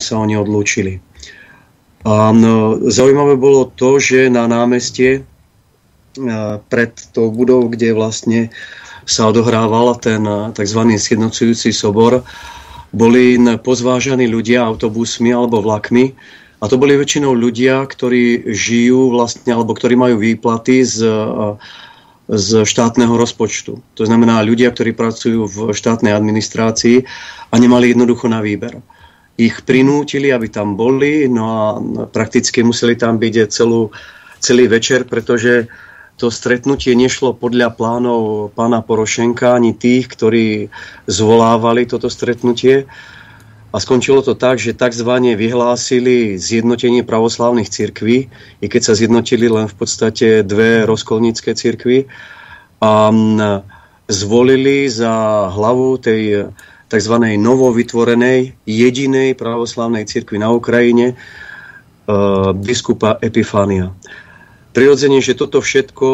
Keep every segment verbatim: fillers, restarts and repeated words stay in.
sa oni odlúčili. A no, zaujímavé bolo to, že na námestie pred tou budovou, kde vlastne sa odohrával ten tzv. Sjednocujúci sobor, boli pozvážaní ľudia autobusmi alebo vlakmi. A to boli väčšinou ľudia, ktorí žijú vlastne, alebo ktorí majú výplaty z, z štátneho rozpočtu. To znamená ľudia, ktorí pracujú v štátnej administrácii a nemali jednoducho na výber. Ich prinútili, aby tam boli, no a prakticky museli tam byť celú, celý večer, pretože to stretnutie nešlo podľa plánov pána Porošenka ani tých, ktorí zvolávali toto stretnutie. A skončilo to tak, že takzvané vyhlásili zjednotenie pravoslávnych cirkví, i keď sa zjednotili len v podstate dve rozkolnícke cirkvi, a zvolili za hlavu tej tzv. Novovytvorenej jedinej pravoslávnej cirkvi na Ukrajine biskupa Epifania. Prirodzene, že toto všetko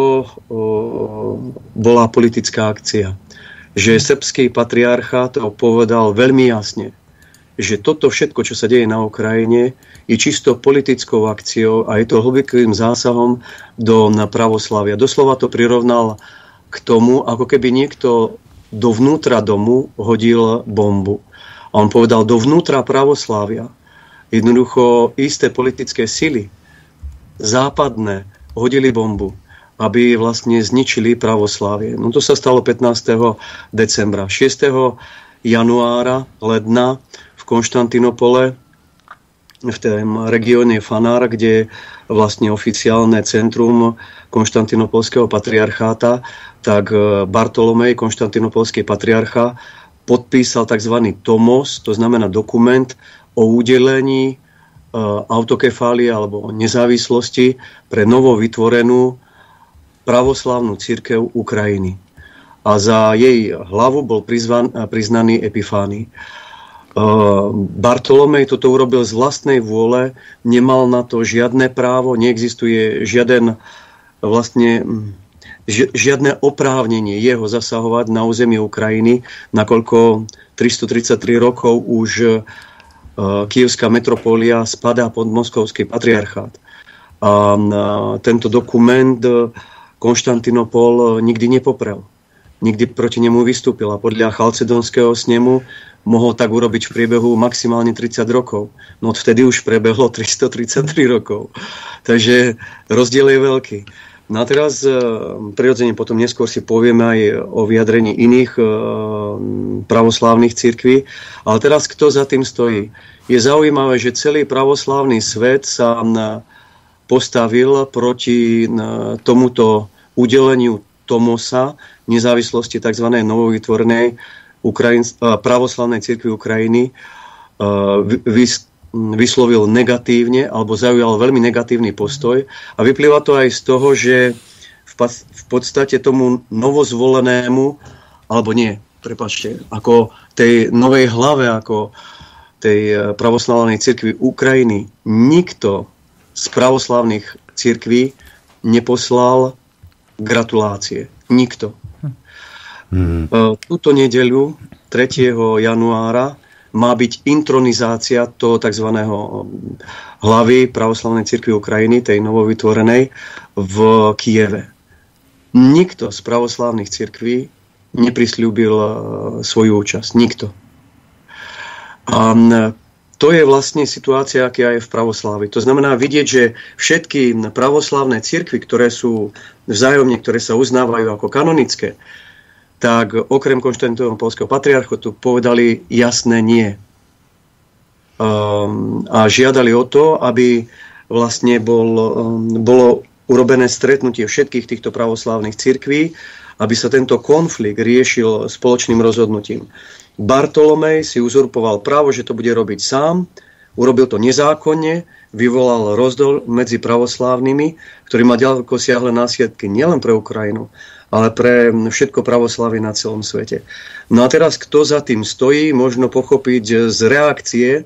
bola politická akcia. Že srbský patriarchát to povedal veľmi jasne, že toto všetko, čo sa deje na Ukrajine, je čisto politickou akciou a je to hlbokým zásahom do pravoslavia. Doslova to prirovnal k tomu, ako keby niekto dovnútra domu hodil bombu. A on povedal, dovnútra pravoslávia jednoducho isté politické sily, západné, hodili bombu, aby vlastne zničili pravoslávie. No to sa stalo pätnásteho decembra. šiesteho januára, ledna, v Konštantinopole, v tom regióne Fanár, kde vlastne oficiálne centrum konštantinopolského patriarcháta, tak Bartolomej, konštantinopolský patriarcha, podpísal tzv. Tomos, to znamená dokument o udelení autokefálie alebo nezávislosti pre novo vytvorenú pravoslávnu cirkev Ukrajiny. A za jej hlavu bol prizvan, priznaný Epifány. Bartolomej toto urobil z vlastnej vôle, nemal na to žiadne právo, neexistuje žiaden vlastne žiadne oprávnenie jeho zasahovať na územie Ukrajiny, nakoľko tristotridsaťtri rokov už Kyjevská metropólia spadá pod moskovský patriarchát. A tento dokument Konštantinopol nikdy nepoprel. Nikdy proti nemu vystúpil a podľa Chalcedonského snemu mohol tak urobiť v priebehu maximálne tridsať rokov. No odvtedy už prebehlo tristotridsaťtri rokov. Takže rozdiel je veľký. No a teraz prirodzene potom neskôr si povieme aj o vyjadrení iných pravoslávnych cirkví. Ale teraz kto za tým stojí? Je zaujímavé, že celý pravoslávny svet sa postavil proti tomuto udeleniu Tomosa, nezávislosti tzv. Novovytvorenej Ukrajins- pravoslavnej cirkvi Ukrajiny, vys- vyslovil negatívne alebo zaujal veľmi negatívny postoj. A vyplýva to aj z toho, že v, pa- v podstate tomu novozvolenému, alebo nie, prepáčte, ako tej novej hlave, ako tej pravoslavnej cirkvi Ukrajiny, nikto z pravoslavných cirkví neposlal gratulácie. Nikto. Hmm. Túto nedeľu, tretieho januára, má byť intronizácia toho tzv. Hlavy pravoslavnej cirkvi Ukrajiny, tej novovytvorenej, v Kyjeve. Nikto z pravoslavných cirkví neprisľúbil svoju účasť. Nikto. A to je vlastne situácia, aká je v pravoslávi. To znamená vidieť, že všetky pravoslávne cirkvi, ktoré sú vzájomne, ktoré sa uznávajú ako kanonické, tak okrem konštantinopolského patriarchatu povedali jasné nie. Um, a žiadali o to, aby vlastne bol, um, bolo urobené stretnutie všetkých týchto pravoslávnych cirkví, aby sa tento konflikt riešil spoločným rozhodnutím. Bartolomej si uzurpoval právo, že to bude robiť sám, urobil to nezákonne, vyvolal rozdiel medzi pravoslávnymi, ktorý má ďaleko siahle následky nielen pre Ukrajinu, ale pre všetko pravoslávie na celom svete. No a teraz, kto za tým stojí, možno pochopiť z reakcie e,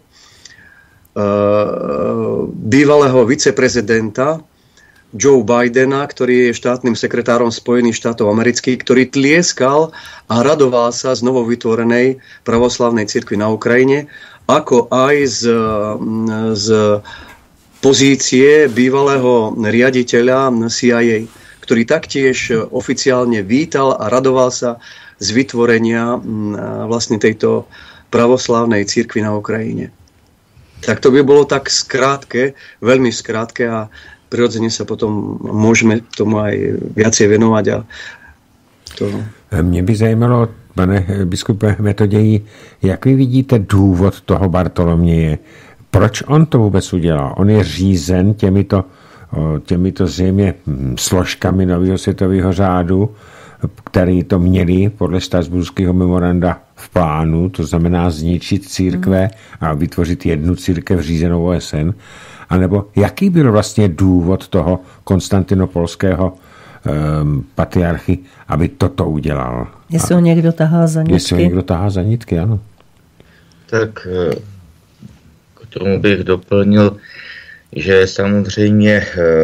bývalého viceprezidenta Joe Bidena, ktorý je štátnym sekretárom Spojených štátov amerických, ktorý tlieskal a radoval sa z novovytvorenej pravoslavnej cirkvi na Ukrajine ako aj z, z pozície bývalého riaditeľa C I A, ktorý taktiež oficiálne vítal a radoval sa z vytvorenia vlastne tejto pravoslávnej cirkvi na Ukrajine. Tak to by bolo tak skrátke, veľmi skrátke a prirodzene sa potom môžeme tomu aj viacej venovať. A to... Mě by zajímalo, pane biskupe Metoději, jak vy vidíte důvod toho Bartoloměje? Proč on to vůbec udělal? On je řízen těmito, těmito zřejmě složkami nového světového řádu, který to měli podle Štrasburského memoranda v plánu, to znamená zničit církve a vytvořit jednu církev řízenou O S N, anebo jaký byl vlastně důvod toho konstantinopolského um, patriarchy, aby toto udělal? Jestli ho někdo tahá za nitky. Jestli ho někdo tahá za nitky, ano. Tak k tomu bych doplnil, že samozřejmě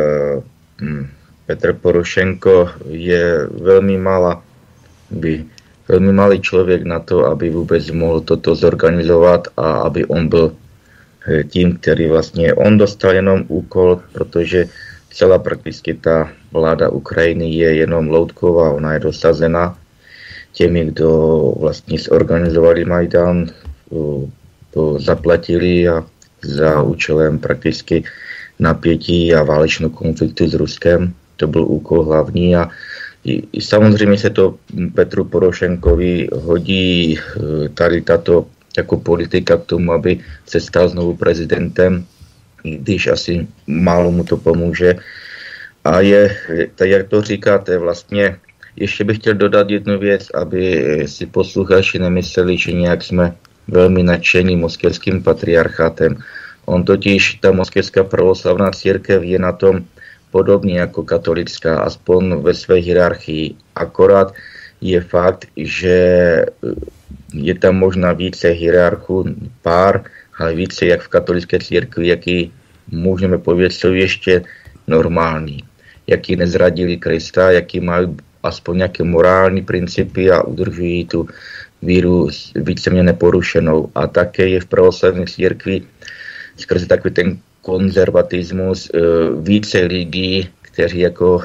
Petr Porošenko je velmi malá, by, velmi malý člověk na to, aby vůbec mohl toto zorganizovat a aby on byl tím, který vlastně, on dostal jenom úkol, protože celá prakticky ta vláda Ukrajiny je jenom loutková, ona je dosazena těmi, kdo vlastně zorganizovali Majdan, to zaplatili a za účelem prakticky napětí a válečného konfliktu s Ruskem. To byl úkol hlavní a i, samozřejmě se to Petru Porošenkovi hodí tady tato jako politika k tomu, aby se stal znovu prezidentem, když asi málo mu to pomůže. A je, tak jak to říkáte, vlastně ještě bych chtěl dodat jednu věc, aby si posluchači nemysleli, že nějak jsme velmi nadšení moskevským patriarchátem. On totiž, ta moskevská pravoslavná církev je na tom podobně jako katolická, aspoň ve své hierarchii. Akorát je fakt, že je tam možná více hierarchů, pár, ale více jak v katolické církvi, jaký můžeme povědět, jsou ještě normální. Jaký nezradili Krista, jaký mají aspoň nějaké morální principy a udržují tu víru víceméně neporušenou. A také je v pravoslavné církvi skrze takový ten konzervatismus více lidí, kteří jako,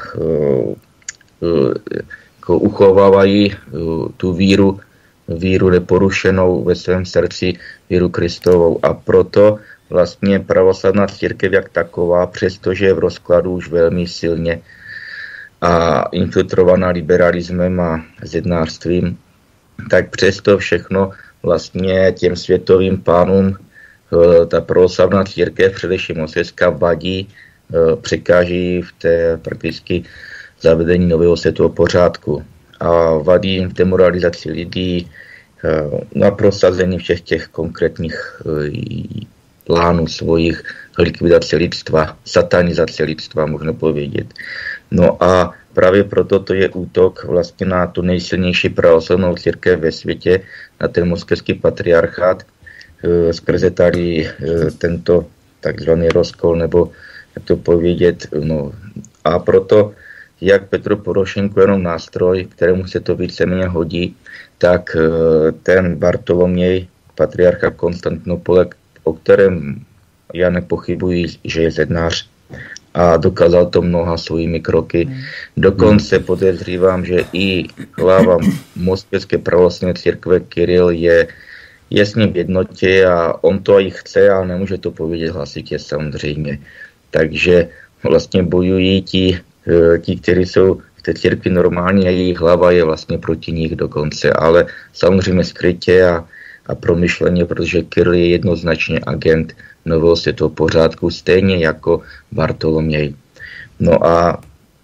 jako uchovávají tu víru, víru neporušenou ve svém srdci, víru Kristovou. A proto vlastně pravoslavná církev jak taková, přestože je v rozkladu už velmi silně a infiltrovaná liberalismem a zednářstvím, tak přesto všechno vlastně těm světovým pánům ta pravoslavná církev, především moskevská, vadí, překáží v té prakticky zavedení nového světového pořádku a vadí jim v demoralizaci lidí, na prosazení všech těch konkrétních plánů svojich, likvidace lidstva, satanizace lidstva, možno povědět. No a právě proto to je útok vlastně na tu nejsilnější pravoslavnou církev ve světě, na ten moskevský patriarchát, skrze tady tento takzvaný rozkol, nebo jak to povědět. No. A proto, jak Petro Porošenko jenom nástroj, kterému se to víceméně hodí, tak ten Bartoloměj, patriarcha Konstantinopole, o kterém já nepochybuji, že je zednář a dokázal to mnoha svými kroky. Dokonce podezřívám, že i hlava moskevské pravoslavné církve Kiril je je s ním v jednotě a on to i chce, ale nemůže to povědět hlasitě samozřejmě. Takže vlastně bojují ti, ti, kteří jsou v té církvi normální a jejich hlava je vlastně proti nich dokonce, ale samozřejmě skrytě a, a promyšleně, protože Kiril je jednoznačně agent nového světového pořádku, stejně jako Bartoloměj. No a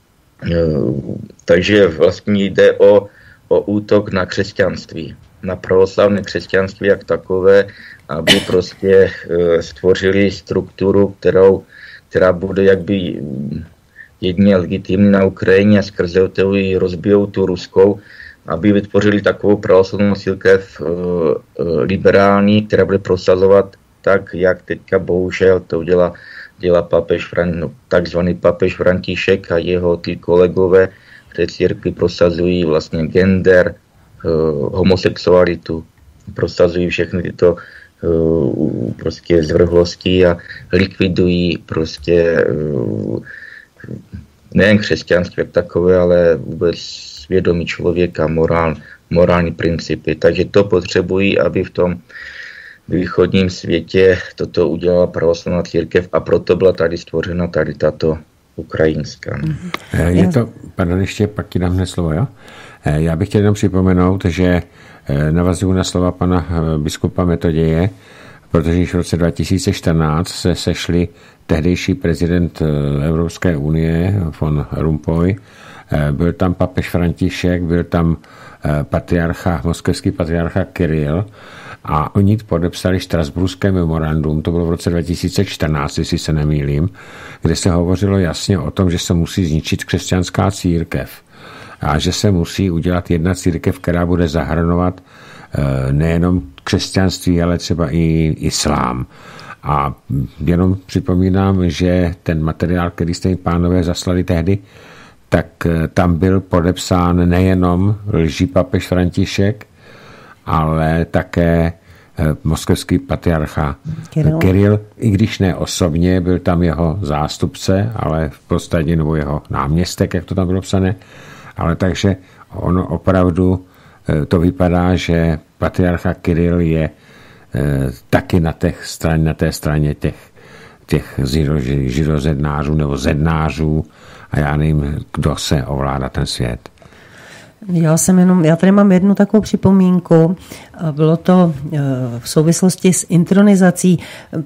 takže vlastně jde o, o útok na křesťanství, na pravoslavné křesťanství jak takové, aby prostě e, stvořili strukturu, kterou, která bude jakby jedině legitimní na Ukrajině a skrze to ji rozbijou tu ruskou, aby vytvořili takovou pravoslavnou církev e, e, liberální, která bude prosazovat tak, jak teďka bohužel to dělá, dělá papež, no, takzvaný papež František a jeho ty kolegové v té církvi prosazují vlastně gender, homosexualitu, prosazují všechny tyto prostě zvrhlostí a likvidují prostě nejen křesťanství jak takové, ale vůbec svědomí člověka, morál, morální principy. Takže to potřebují, aby v tom východním světě toto udělala pravoslavná církev a proto byla tady stvořena tady tato ukrajinská. Je to, pardon, ještě pak ti dám hned slovo, jo? Já bych chtěl jenom připomenout, že navazuju na slova pana biskupa Metoděje, protože již v roce dva tisíce čtrnáct se sešli tehdejší prezident Evropské unie von Rompuy, byl tam papež František, byl tam patriarcha, moskevský patriarcha Kiril a oni podepsali Štrasburské memorandum, to bylo v roce dva tisíce čtrnáct, jestli se nemýlím, kde se hovořilo jasně o tom, že se musí zničit křesťanská církev a že se musí udělat jedna církev, která bude zahrnovat nejenom křesťanství, ale třeba i islám. A jenom připomínám, že ten materiál, který jste mi pánové zaslali tehdy, tak tam byl podepsán nejenom lží papež František, ale také moskevský patriarcha Kiril. Kiril, i když ne osobně, byl tam jeho zástupce, ale v podstatě nebo jeho náměstek, jak to tam bylo psané. Ale takže ono opravdu to vypadá, že patriarcha Kiril je taky na té straně, na té straně těch, těch židozednářů nebo zednářů a já nevím, kdo se ovládá ten svět. Já jsem jenom, já tady mám jednu takovou připomínku. Bylo to v souvislosti s intronizací.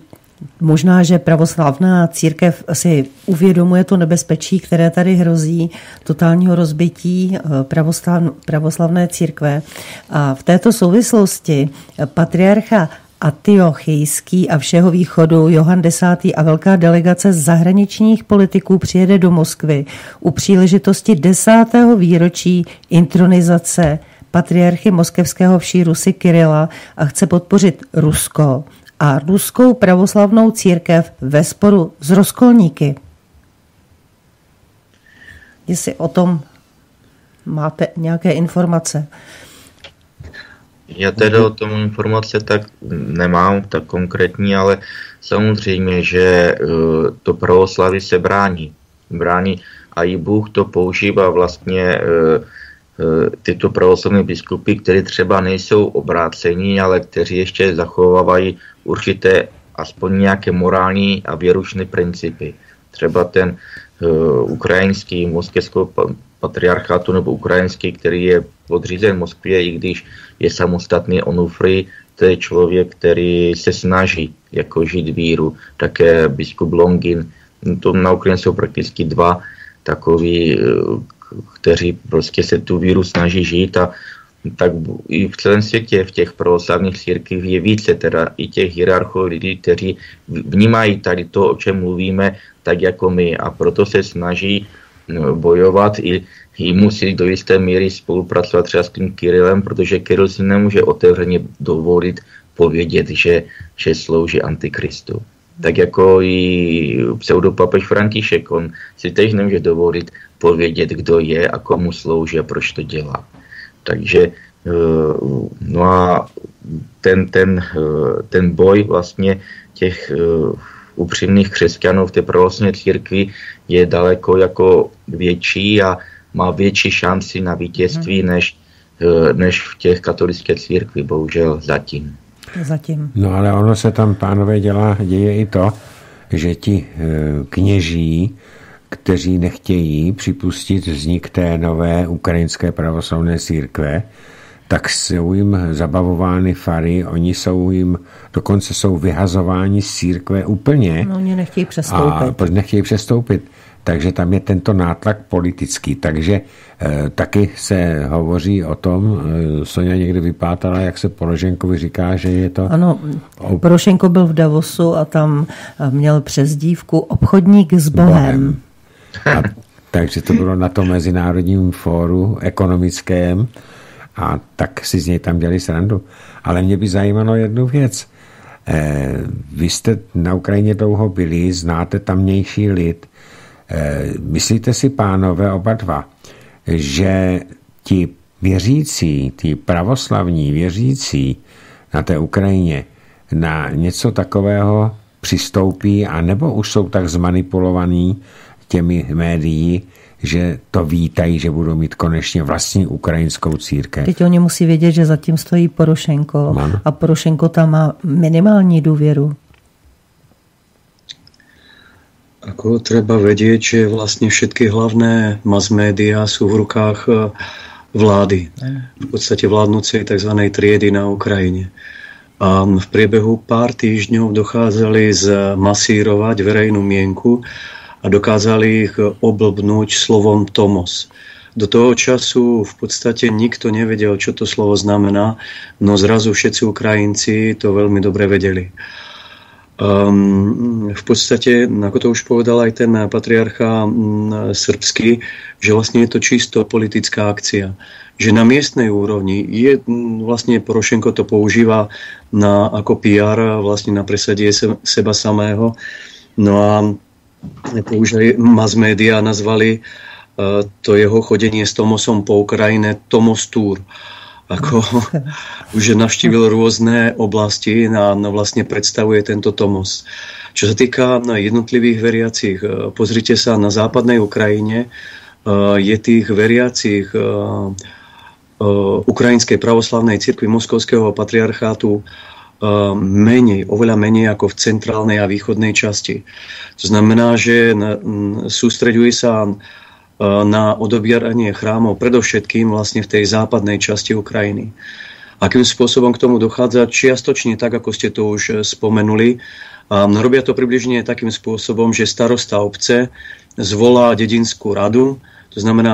Možná, že pravoslavná církev si uvědomuje to nebezpečí, které tady hrozí, totálního rozbití pravoslav, pravoslavné církve. A v této souvislosti patriarcha Antiochijský a všeho východu Johann desátý a velká delegace zahraničních politiků přijede do Moskvy u příležitosti desátého výročí intronizace patriarchy moskevského vší Rusy Kirila a chce podpořit Rusko a ruskou pravoslavnou církev ve sporu s rozkolníky. Jestli o tom máte nějaké informace. Já teda o tom informace tak nemám, tak konkrétní, ale samozřejmě, že to pravoslaví se brání. Brání a i Bůh to používá vlastně tyto pravoslavné biskupy, kteří třeba nejsou obrácení, ale kteří ještě zachovávají určité aspoň nějaké morální a věrušné principy. Třeba ten ukrajinský moskevského patriarchátu nebo ukrajinský, který je podřízen Moskvě, i když je samostatný Onufrij, to je člověk, který se snaží jako žít víru. Také biskup Longin, to na Ukrajině jsou prakticky dva takoví, kteří prostě se tu víru snaží žít a tak i v celém světě, v těch pravoslavných církvích je více teda i těch hierarchů lidí, kteří vnímají tady to, o čem mluvíme, tak jako my a proto se snaží bojovat i, i musí do jisté míry spolupracovat třeba s tím Kirilem, protože Kiril si nemůže otevřeně dovolit povědět, že, že slouží Antikristu. Tak jako i pseudopapež František, on si teď nemůže dovolit povědět, kdo je a komu slouží a proč to dělá. Takže no a ten, ten, ten boj vlastně těch upřímných křesťanů v té pravoslavné církvi je daleko jako větší a má větší šanci na vítězství než, než v těch katolické církvi, bohužel zatím. Zatím. No ale ono se tam, pánové, dělá, děje i to, že ti kněží, kteří nechtějí připustit vznik té nové ukrajinské pravoslavné církve, tak jsou jim zabavovány fary, oni jsou jim, dokonce jsou vyhazováni z církve úplně. No, oni nechtějí přestoupit. A nechtějí přestoupit. Takže tam je tento nátlak politický. Takže e, taky se hovoří o tom, e, Soňa někdy vypátala, jak se Porošenkovi říká, že je to... Ano, Porošenko byl v Davosu a tam měl přezdívku obchodník s Bohem. A, takže to bylo na tom mezinárodním fóru ekonomickém a tak si z něj tam dělali srandu. Ale mě by zajímalo jednu věc. E, vy jste na Ukrajině dlouho byli, znáte tamnější lid. E, myslíte si, pánové, oba dva, že ti věřící, ti pravoslavní věřící na té Ukrajině na něco takového přistoupí, anebo už jsou tak zmanipulovaní těmi médií, že to vítají, že budou mít konečně vlastní ukrajinskou církev. Teď oni musí vědět, že zatím stojí Porošenko Man. a Porošenko tam má minimální důvěru. Ako treba vedieť, že vlastne všetky hlavné mass médiá sú v rukách vlády. V podstate vládnúcej tzv. Triedy na Ukrajine. A v priebehu pár týždňov dokázali zmasírovať verejnú mienku a dokázali ich oblbnúť slovom Tomos. Do toho času v podstate nikto nevedel, čo to slovo znamená, no zrazu všetci Ukrajinci to veľmi dobre vedeli. Um, v podstate, ako to už povedal aj ten patriarcha um, srbský, že vlastne je to čisto politická akcia. Že na miestnej úrovni je um, vlastne Porošenko to používa na, ako pé er, vlastne na presadie se, seba samého. No a už aj mass media nazvali uh, to jeho chodenie s Tomosom po Ukrajine Tomos Tour. Ako už navštívil rôzne oblasti a vlastne predstavuje tento Tomos. Čo sa týka jednotlivých veriacich, pozrite sa, na západnej Ukrajine je tých veriacich Ukrajinskej pravoslavnej cirkvi Moskovského patriarchátu menej, oveľa menej ako v centrálnej a východnej časti. To znamená, že sústreďuje sa na odobieranie chrámov, predovšetkým vlastne v tej západnej časti Ukrajiny. Akým spôsobom k tomu dochádza? Čiastočne tak, ako ste to už spomenuli. Robia to približne takým spôsobom, že starosta obce zvolá dedinskú radu, to znamená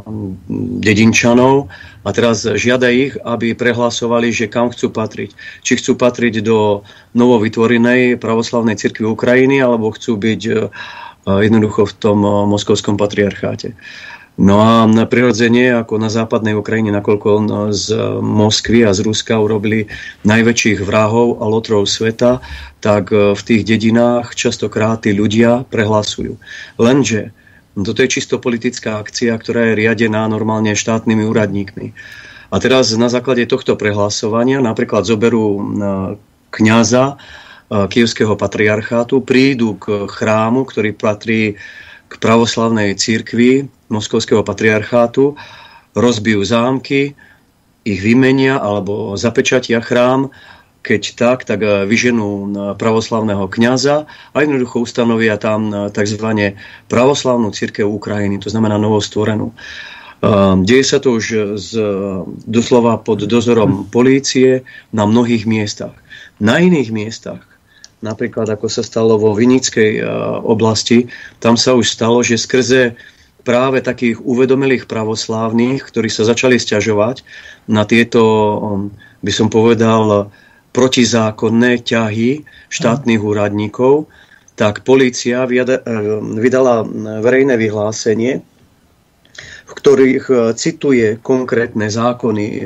dedinčanov, a teraz žiada ich, aby prehlasovali, že kam chcú patriť. Či chcú patriť do novovytvorenej pravoslavnej cirkvi Ukrajiny, alebo chcú byť jednoducho v tom moskovskom patriarcháte. No a prirodzene, ako na západnej Ukrajine, nakoľko z Moskvy a z Ruska urobili najväčších vrahov a lotrov sveta, tak v tých dedinách častokrát tí ľudia prehlasujú. Lenže toto je čisto politická akcia, ktorá je riadená normálne štátnymi úradníkmi. A teraz na základe tohto prehlasovania napríklad zoberú kňaza Kyjevského patriarchátu, prídu k chrámu, ktorý patrí k pravoslavnej cirkvi Moskovského patriarchátu, rozbijú zámky, ich vymenia alebo zapečatia chrám, keď tak, tak vyženú pravoslavného kňaza a jednoducho ustanovia tam tzv. Pravoslavnú cirkev Ukrajiny, to znamená novostvorenú. Deje sa to už z, doslova pod dozorom polície na mnohých miestach. Na iných miestach, napríklad ako sa stalo vo Vinickej oblasti, tam sa už stalo, že skrze práve takých uvedomelých pravoslávnych, ktorí sa začali sťažovať na tieto, by som povedal, protizákonné ťahy štátnych úradníkov, tak polícia vydala verejné vyhlásenie, v ktorých cituje konkrétne zákony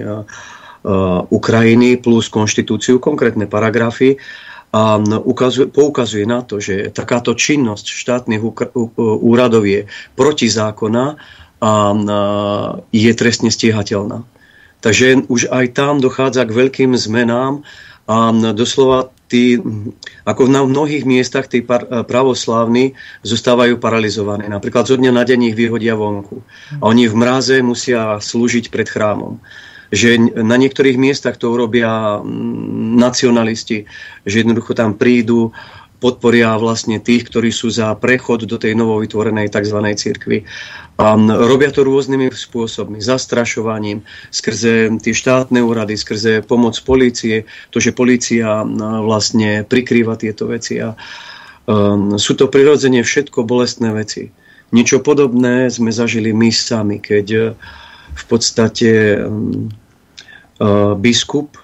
Ukrajiny plus konštitúciu, konkrétne paragrafy, a ukazuje, poukazuje na to, že takáto činnosť štátnych úradov je protizákonná a je trestne stíhateľná. Takže už aj tam dochádza k veľkým zmenám a doslova tí, ako na mnohých miestach tí pravoslávni zostávajú paralizovaní. Napríklad zo dňa na deň ich vyhodia vonku. A oni v mráze musia slúžiť pred chrámom. Že na niektorých miestach to urobia nacionalisti, že jednoducho tam prídu, podporia vlastne tých, ktorí sú za prechod do tej novovytvorenej tzv. Cirkvi. A robia to rôznymi spôsobmi, zastrašovaním, skrze tie štátne úrady, skrze pomoc polície, to, že polícia vlastne prikrýva tieto veci. A um, sú to prirodzene všetko bolestné veci. Niečo podobné sme zažili my sami, keď uh, v podstate um, uh, biskup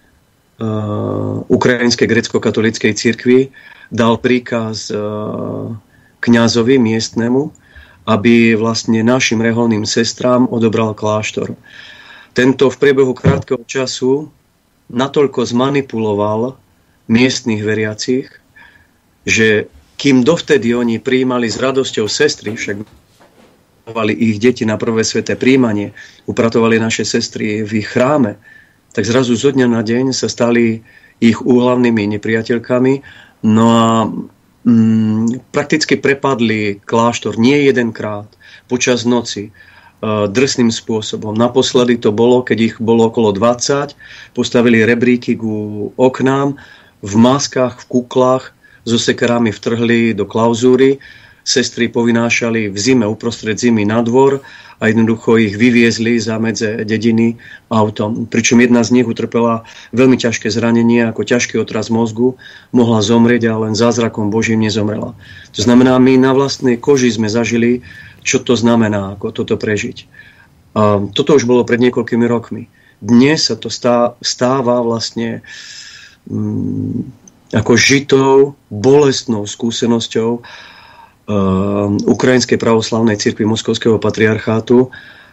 uh, Ukrajinskej grécko-katolíckej cirkvi dal príkaz uh, kňazovi miestnemu, aby vlastne našim reholným sestrám odobral kláštor. Tento v priebehu krátkeho času natoľko zmanipuloval miestnych veriacich, že kým dovtedy oni prijímali s radosťou sestry, však upratovali ich deti na prvé sväté príjmanie, upratovali naše sestry v ich chráme, tak zrazu zo dňa na deň sa stali ich úhlavnými nepriateľkami. No a mm, prakticky prepadli kláštor nie jedenkrát počas noci uh, drsným spôsobom. Naposledy to bolo, keď ich bolo okolo dvadsať, postavili rebríky ku oknám, v maskách, v kuklách, so sekerami vtrhli do klauzúry, sestry povynášali v zime, uprostred zimy na dvor a jednoducho ich vyviezli za medze dediny autom. Pričom jedna z nich utrpela veľmi ťažké zranenie, ako ťažký otras mozgu, mohla zomrieť a len zázrakom Božím nezomrela. To znamená, my na vlastnej koži sme zažili, čo to znamená, ako toto prežiť. A toto už bolo pred niekoľkými rokmi. Dnes sa to stáva vlastne um, ako žitou, bolestnou skúsenosťou uh, Ukrajinskej pravoslavnej cirkvi Moskovského patriarchátu.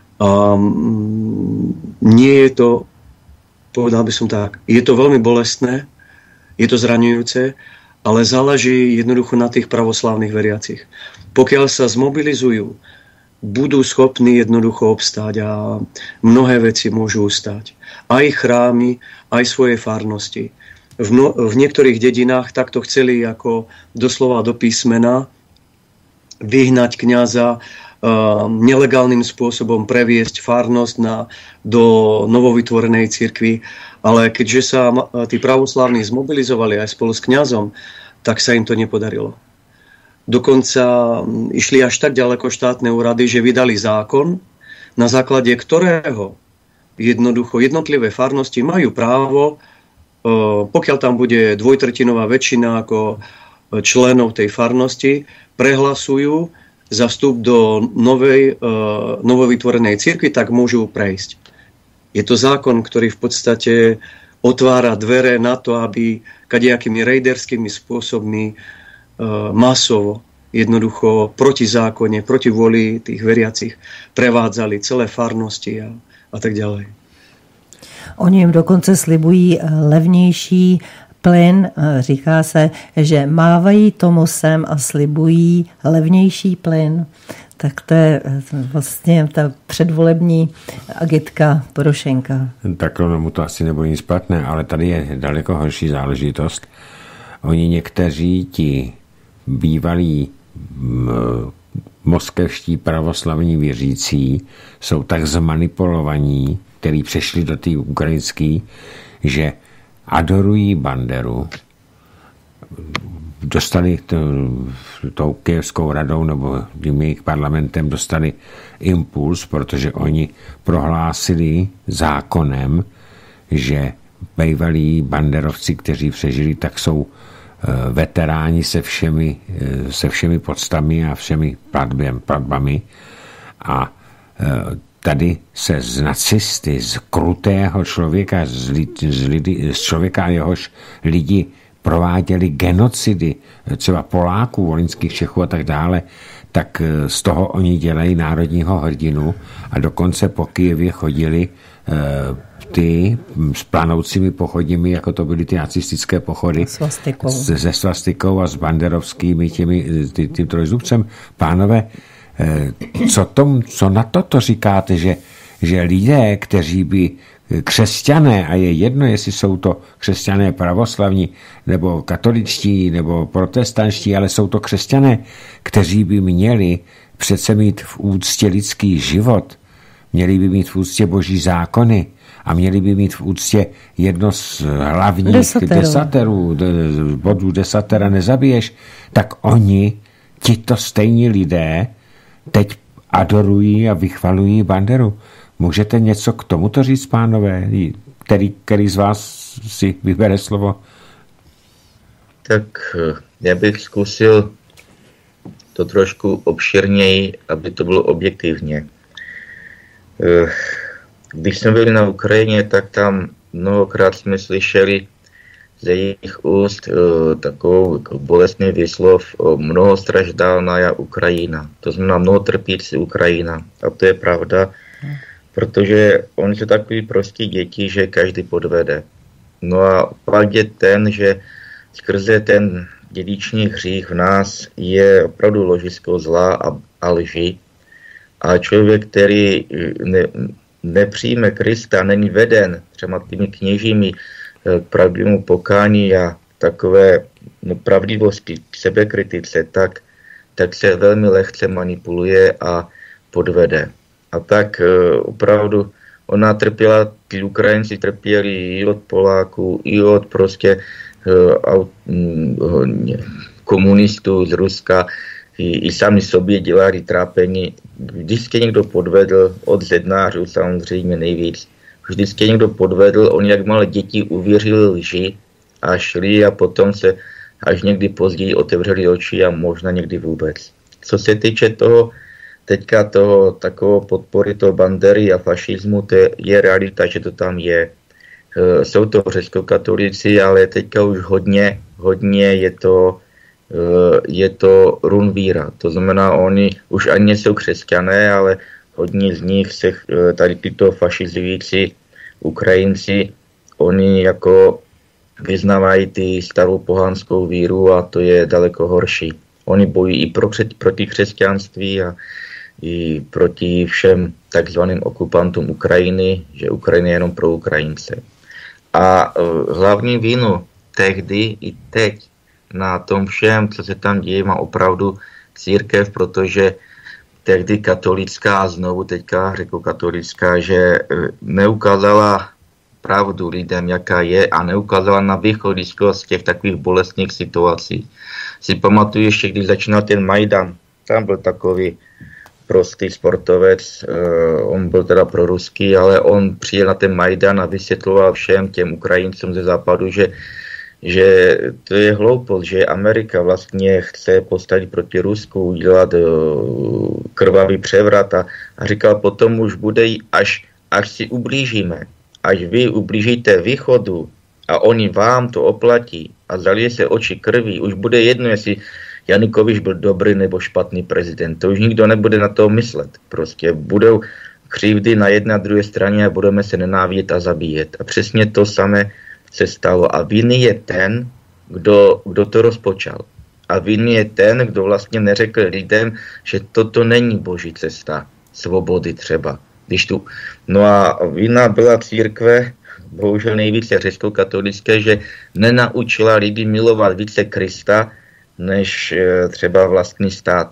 Um, nie je to, povedal by som tak, je to veľmi bolestné, je to zraňujúce, ale záleží jednoducho na tých pravoslavných veriacich. Pokiaľ sa zmobilizujú, budú schopní jednoducho obstáť a mnohé veci môžu ustať. Aj chrámy, aj svoje farnosti. V, no, v niektorých dedinách takto chceli ako doslova do písmena vyhnať kňaza, uh, nelegálnym spôsobom previesť farnosť na, do novovytvorenej cirkvi. Ale keďže sa tí pravoslavní zmobilizovali aj spolu s kňazom, tak sa im to nepodarilo. Dokonca išli až tak ďaleko štátne úrady, že vydali zákon, na základe ktorého jednoducho jednotlivé farnosti majú právo, pokiaľ tam bude dvojtretinová väčšina ako členov tej farnosti, prehlasujú za vstup do novej, novovytvorenej cirkvi, tak môžu prejsť. Je to zákon, ktorý v podstate otvára dvere na to, aby kadejakými rejderskými spôsobmi masovo, jednoducho proti zákone, proti vôli tých veriacich prevádzali celé farnosti a, a tak ďalej. Oni jim dokonce slibují levnější plyn. Říká se, že mávají Tomosem a slibují levnější plyn. Tak to je vlastně ta předvolební agitka Porošenka. Tak mu to asi nebude nic špatné, ale tady je daleko horší záležitost. Oni někteří ti bývalí moskevští pravoslavní věřící jsou tak zmanipulovaní, který přešli do té ukrajinské, že adorují Banderu, dostali to, tou Kyjevskou radou nebo tím jejich parlamentem dostali impuls, protože oni prohlásili zákonem, že bývalí banderovci, kteří přežili, tak jsou veteráni se všemi, se všemi podstami a všemi platbami. A tady se z nacisty, z krutého člověka, z, lidi, z, lidi, z člověka, jehož lidi prováděli genocidy, třeba Poláků, volinských Čechů a tak dále, tak z toho oni dělají národního hrdinu a dokonce po Kyjevě chodili ty s planoucími pochodněmi, jako to byly ty nacistické pochody svastikou. Se svastikou a s banderovskými těmi, ty, tím trojzubcem. Pánové, co, tom, co na toto říkáte, že, že lidé, kteří by křesťané, a je jedno, jestli jsou to křesťané pravoslavní, nebo katoličtí, nebo protestančtí, ale jsou to křesťané, kteří by měli přece mít v úctě lidský život, měli by mít v úctě boží zákony a měli by mít v úctě jedno z hlavních desaterů, desaterů bodů desatera nezabiješ, tak oni, tito stejní lidé, teď adorují a vychvalují Banderu. Můžete něco k tomuto říct, pánové? Který, který z vás si vybere slovo? Tak já bych zkusil to trošku obširněji, aby to bylo objektivně. Když jsme byli na Ukrajině, tak tam mnohokrát jsme slyšeli ze jejich úst takovou bolestný výslov mnohostraždálná Ukrajina. To znamená mnohotrpící Ukrajina. A to je pravda, protože oni jsou takový prostí děti, že každý podvede. No a fakt je ten, že skrze ten dědičný hřích v nás je opravdu ložisko zla a, a lži. A člověk, který ne, nepřijme Krista, není veden třeba těmi kněžími k pravdivému pokání a takové no, pravdivosti k sebekritice, tak, tak se velmi lehce manipuluje a podvede. A tak opravdu ona trpěla, ty Ukrajinci trpěli i od Poláků, i od prostě komunistů z Ruska, i, i sami sobě dělali trápení. Vždycky někdo podvedl, od zednářů samozřejmě nejvíc. Vždycky někdo podvedl, oni jak malé děti uvěřili lži a šli a potom se až někdy později otevřeli oči a možná někdy vůbec. Co se týče toho, teďka toho takového podpory toho Bandery a fašismu, to je, je realita, že to tam je. E, jsou to řeckokatolíci, ale teďka už hodně, hodně je to, e, je to runvíra. To znamená, oni už ani nejsou křesťané, ale hodně z nich se e, tady tyto fašizující Ukrajinci, oni jako vyznávají ty starou pohanskou víru a to je daleko horší. Oni bojují i pro, proti křesťanství a i proti všem takzvaným okupantům Ukrajiny, že Ukrajina je jenom pro Ukrajince. A uh, hlavní vinu tehdy i teď na tom všem, co se tam děje, má opravdu církev, protože tehdy katolická, znovu teďka řekokatolická, že uh, neukázala pravdu lidem, jaká je, a neukázala na východisko z těch takových bolestných situací. Si pamatuju ještě, když začínal ten Majdan, tam byl takový prostý sportovec, uh, on byl teda proruský, ale on přijel na ten Majdan a vysvětloval všem těm Ukrajincům ze západu, že, že to je hloupost, že Amerika vlastně chce postavit proti Rusku, udělat uh, krvavý převrat a, a říkal, potom už bude, až, až si ublížíme, až vy ublížíte východu a oni vám to oplatí a zalije se oči krví, už bude jedno, jestli Janukovič byl dobrý nebo špatný prezident. To už nikdo nebude na to myslet. Prostě budou křivdy na jedné a druhé straně a budeme se nenávidět a zabíjet. A přesně to samé se stalo. A vinný je ten, kdo, kdo to rozpočal. A vinný je ten, kdo vlastně neřekl lidem, že toto není boží cesta svobody třeba. Když tu... No a vinná byla církve, bohužel nejvíce řecko-katolické, že nenaučila lidi milovat více Krista, než třeba vlastní stát.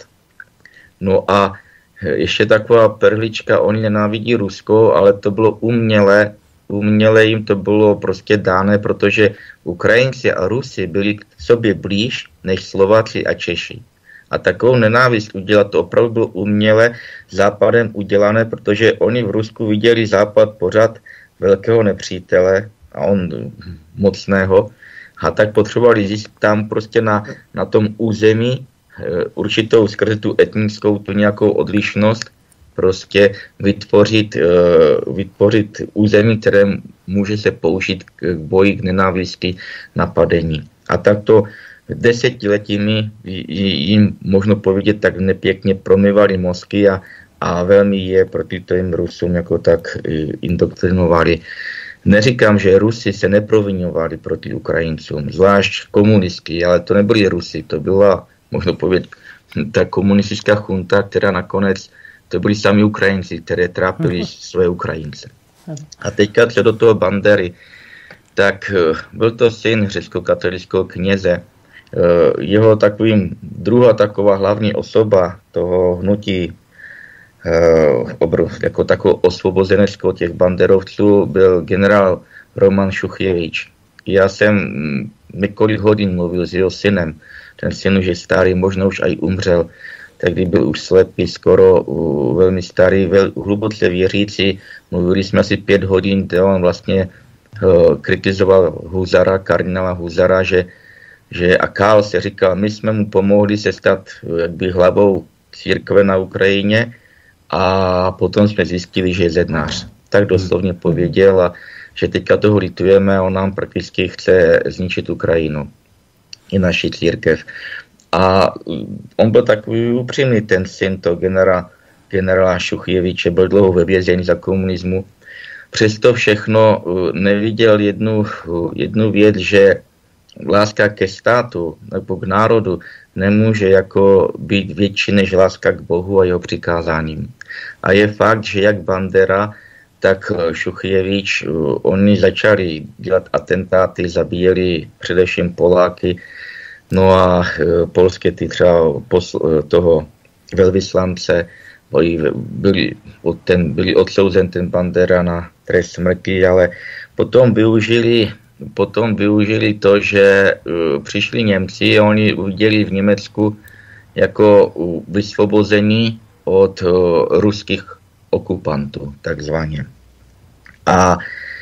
No a ještě taková perlička, oni nenávidí Rusko, ale to bylo uměle, uměle jim to bylo prostě dáno, protože Ukrajinci a Rusy byli k sobě blíž než Slováci a Češi. A takovou nenávist udělat, to opravdu bylo uměle Západem udělané, protože oni v Rusku viděli Západ pořád velkého nepřítele, a on mocného, a tak potřebovali získat tam prostě na, na tom území e, určitou skrze tu etnickou, tu nějakou odlišnost, prostě vytvořit, e, vytvořit území, které může se použít k boji, k nenávisti, napadení. A takto desetiletími jim možno povědět, tak nepěkně promývali mozky a, a velmi je proti těm Rusům jako tak indoktrinovali. Neříkám, že Rusi se neproviňovali proti Ukrajincům, zvlášť komunisti, ale to nebyli Rusi, to byla, možno povědět, ta komunistická chunta, která nakonec, to byli sami Ukrajinci, které trápili své Ukrajince. A teďka co do toho Bandery, tak byl to syn řecko-katolického kněze. Jeho takovým, druhá taková hlavní osoba toho hnutí, jako takovou osvobozeneckou těch banderovců, byl generál Roman Šuchjevič. Já jsem několik hodin mluvil s jeho synem. Ten syn už je starý, možná už i umřel. Tehdy byl už slepý, skoro uh, velmi starý, vel, hluboce věřící. Mluvili jsme asi pět hodin, kde on vlastně uh, kritizoval Huzara, kardinála Huzara, že, že a Kál se říkal, my jsme mu pomohli se stát jakby hlavou církve na Ukrajině, a potom jsme zjistili, že je zednář. Tak doslovně pověděl, a že teďka toho litujeme a on nám prakticky chce zničit Ukrajinu i naši církev. A on byl takový upřímný, ten syn toho generála, generála Šuchjeviče, byl dlouho ve vězení za komunismu. Přesto všechno neviděl jednu, jednu věc, že láska ke státu nebo k národu nemůže jako být větší než láska k Bohu a jeho přikázáním. A je fakt, že jak Bandera, tak Šuchjevič, oni začali dělat atentáty, zabíjeli především Poláky, no a polské ty třeba posl- toho velvyslance, byli, ten, byli odsouzen ten Bandera na trest smrti, ale potom využili, potom využili to, že uh, přišli Němci a oni uviděli v Německu jako uh, vysvobození od uh, ruských okupantů, takzvaně. A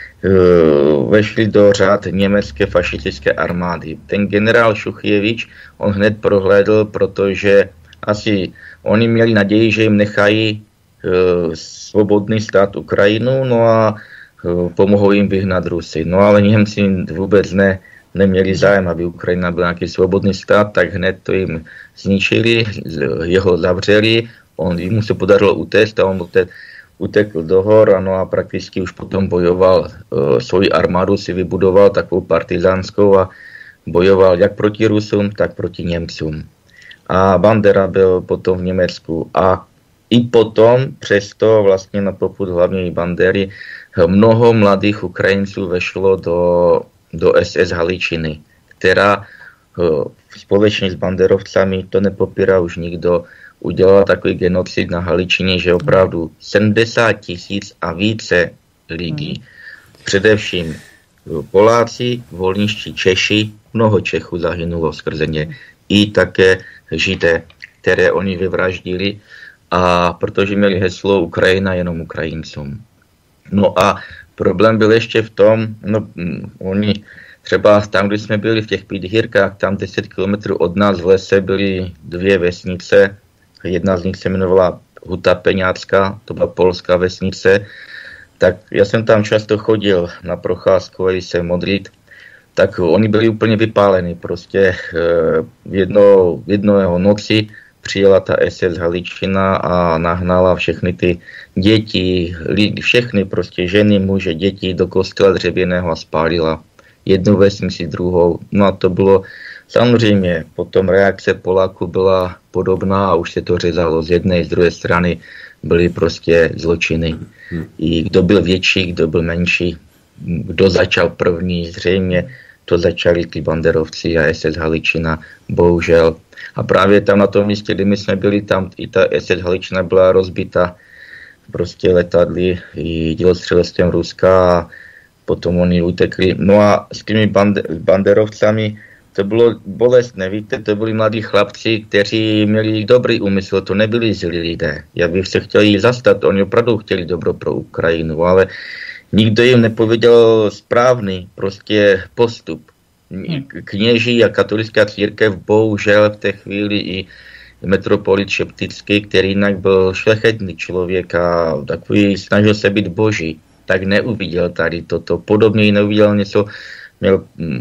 uh, vešli do řád německé fašistické armády. Ten generál Šuchjevič, on hned prohlédl, protože asi oni měli naději, že jim nechají uh, svobodný stát Ukrajinu, no a uh, pomohou jim vyhnat Rusy. No ale Němci vůbec ne, neměli zájem, aby Ukrajina byla nějaký svobodný stát, tak hned to jim zničili, jeho zavřeli, on, jim se podařilo utéct a on utekl, utekl do hor, no a prakticky už potom bojoval, uh, svoji armádu si vybudoval takovou partizánskou a bojoval jak proti Rusům, tak proti Němcům. A Bandera byl potom v Německu. A i potom, přesto vlastně na popud hlavně i Bandery, mnoho mladých Ukrajinců vešlo do, do es es Haličiny, která společně s banderovcami, to nepopírá už nikdo, udělala takový genocid na Haličině, že opravdu sedmdesát tisíc a více lidí, především Poláci, volničtí Češi, mnoho Čechů zahynulo skrze ně, i také Židé, které oni vyvraždili, a protože měli heslo Ukrajina jenom Ukrajincům. No a problém byl ještě v tom, no oni třeba tam, když jsme byli v těch Pidhírkách, tam deset kilometrů od nás v lese byly dvě vesnice, jedna z nich se jmenovala Huta Peňácka, to byla polská vesnice, tak já jsem tam často chodil na procházku a se modlit, tak oni byli úplně vypáleni. Prostě v jedno, jedného noci přijela ta es es Haličina a nahnala všechny ty děti, všechny prostě ženy, muže, děti do kostela dřevěného a spálila. Jednu vesnici, druhou. No a to bylo samozřejmě, potom reakce Poláků byla podobná a už se to řezalo z jedné, z druhé strany byly prostě zločiny. I kdo byl větší, kdo byl menší, kdo začal první, zřejmě to začali ty banderovci a es es Haličina, bohužel. A právě tam na tom místě, kdy my jsme byli, tam i ta es es Haličina byla rozbita prostě letadly i dělostřelectvím Ruska a potom oni utekli. No a s těmi bande, banderovcami to bylo bolestné, víte, to byli mladí chlapci, kteří měli dobrý úmysl, to nebyli zlí lidé. Já bych se chtěl jí zastat, oni opravdu chtěli dobro pro Ukrajinu, ale nikdo jim nepověděl správný prostě postup. Kněží a katolická církev bohužel v té chvíli i metropolit Šeptický, který jinak byl šlechetný člověk a takový snažil se být boží, tak neuviděl tady toto. Podobně neuviděl něco, měl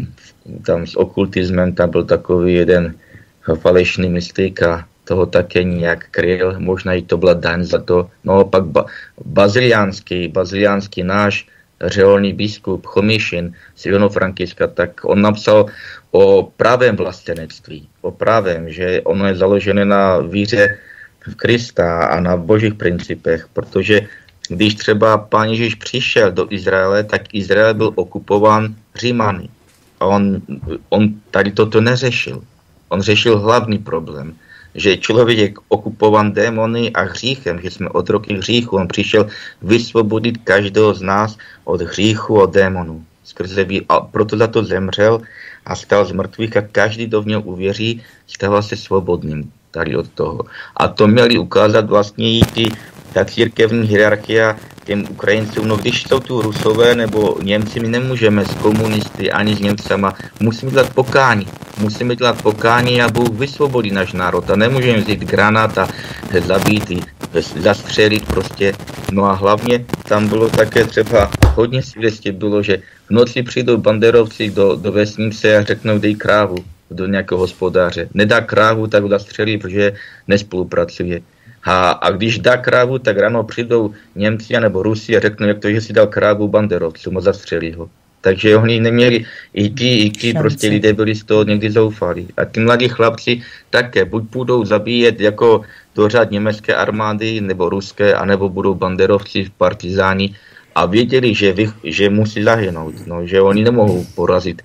tam s okultismem, tam byl takový jeden falešný mystik a toho také nějak kryl, možná i to byla daň za to. No pak ba- baziliánský, baziliánský náš řeholní biskup Chomíšin z Ivano-Frankivska, tak on napsal o pravém vlastenectví, o pravém, že ono je založené na víře v Krista a na božích principech, protože když třeba Pán Ježíš přišel do Izraele, tak Izrael byl okupován Římany a on, on tady toto neřešil. On řešil hlavní problém, že člověk je okupovan démony a hříchem, že jsme otroky hříchu. On přišel vysvobodit každého z nás od hříchu, od démonů. Skrze a proto za to zemřel a stal z mrtvých a každý, kdo v něj uvěří, stává se svobodným tady od toho. A to měli ukázat vlastně i ty, ta církevní hierarchia těm Ukrajincům. No když jsou tu Rusové nebo Němci, my nemůžeme s komunisty ani s Němcama. Musíme dělat pokání. Musíme dělat pokání a Bůh vysvobodí náš národ. A nemůžeme vzít granát a zabít, zastřelit prostě. No a hlavně tam bylo také třeba hodně svědectví bylo, že v noci přijdou banderovci do, do vesnice a řeknou, dej krávu do nějakého hospodáře. Nedá krávu, tak ho zastřelí, protože nespolupracuje. A, a když dá krávu, tak ráno přijdou Němci nebo Rusi a řeknou, jak to, že si dal krávu banderovcům a zastřelí ho. Takže oni neměli, i ti, i ti prostě lidé byli z toho někdy zoufalí. A ty mladí chlapci také buď budou zabíjet jako do řád německé armády nebo ruské, anebo budou banderovci v partizáni a věděli, že, vy, že musí zahynout, no, že oni nemohou porazit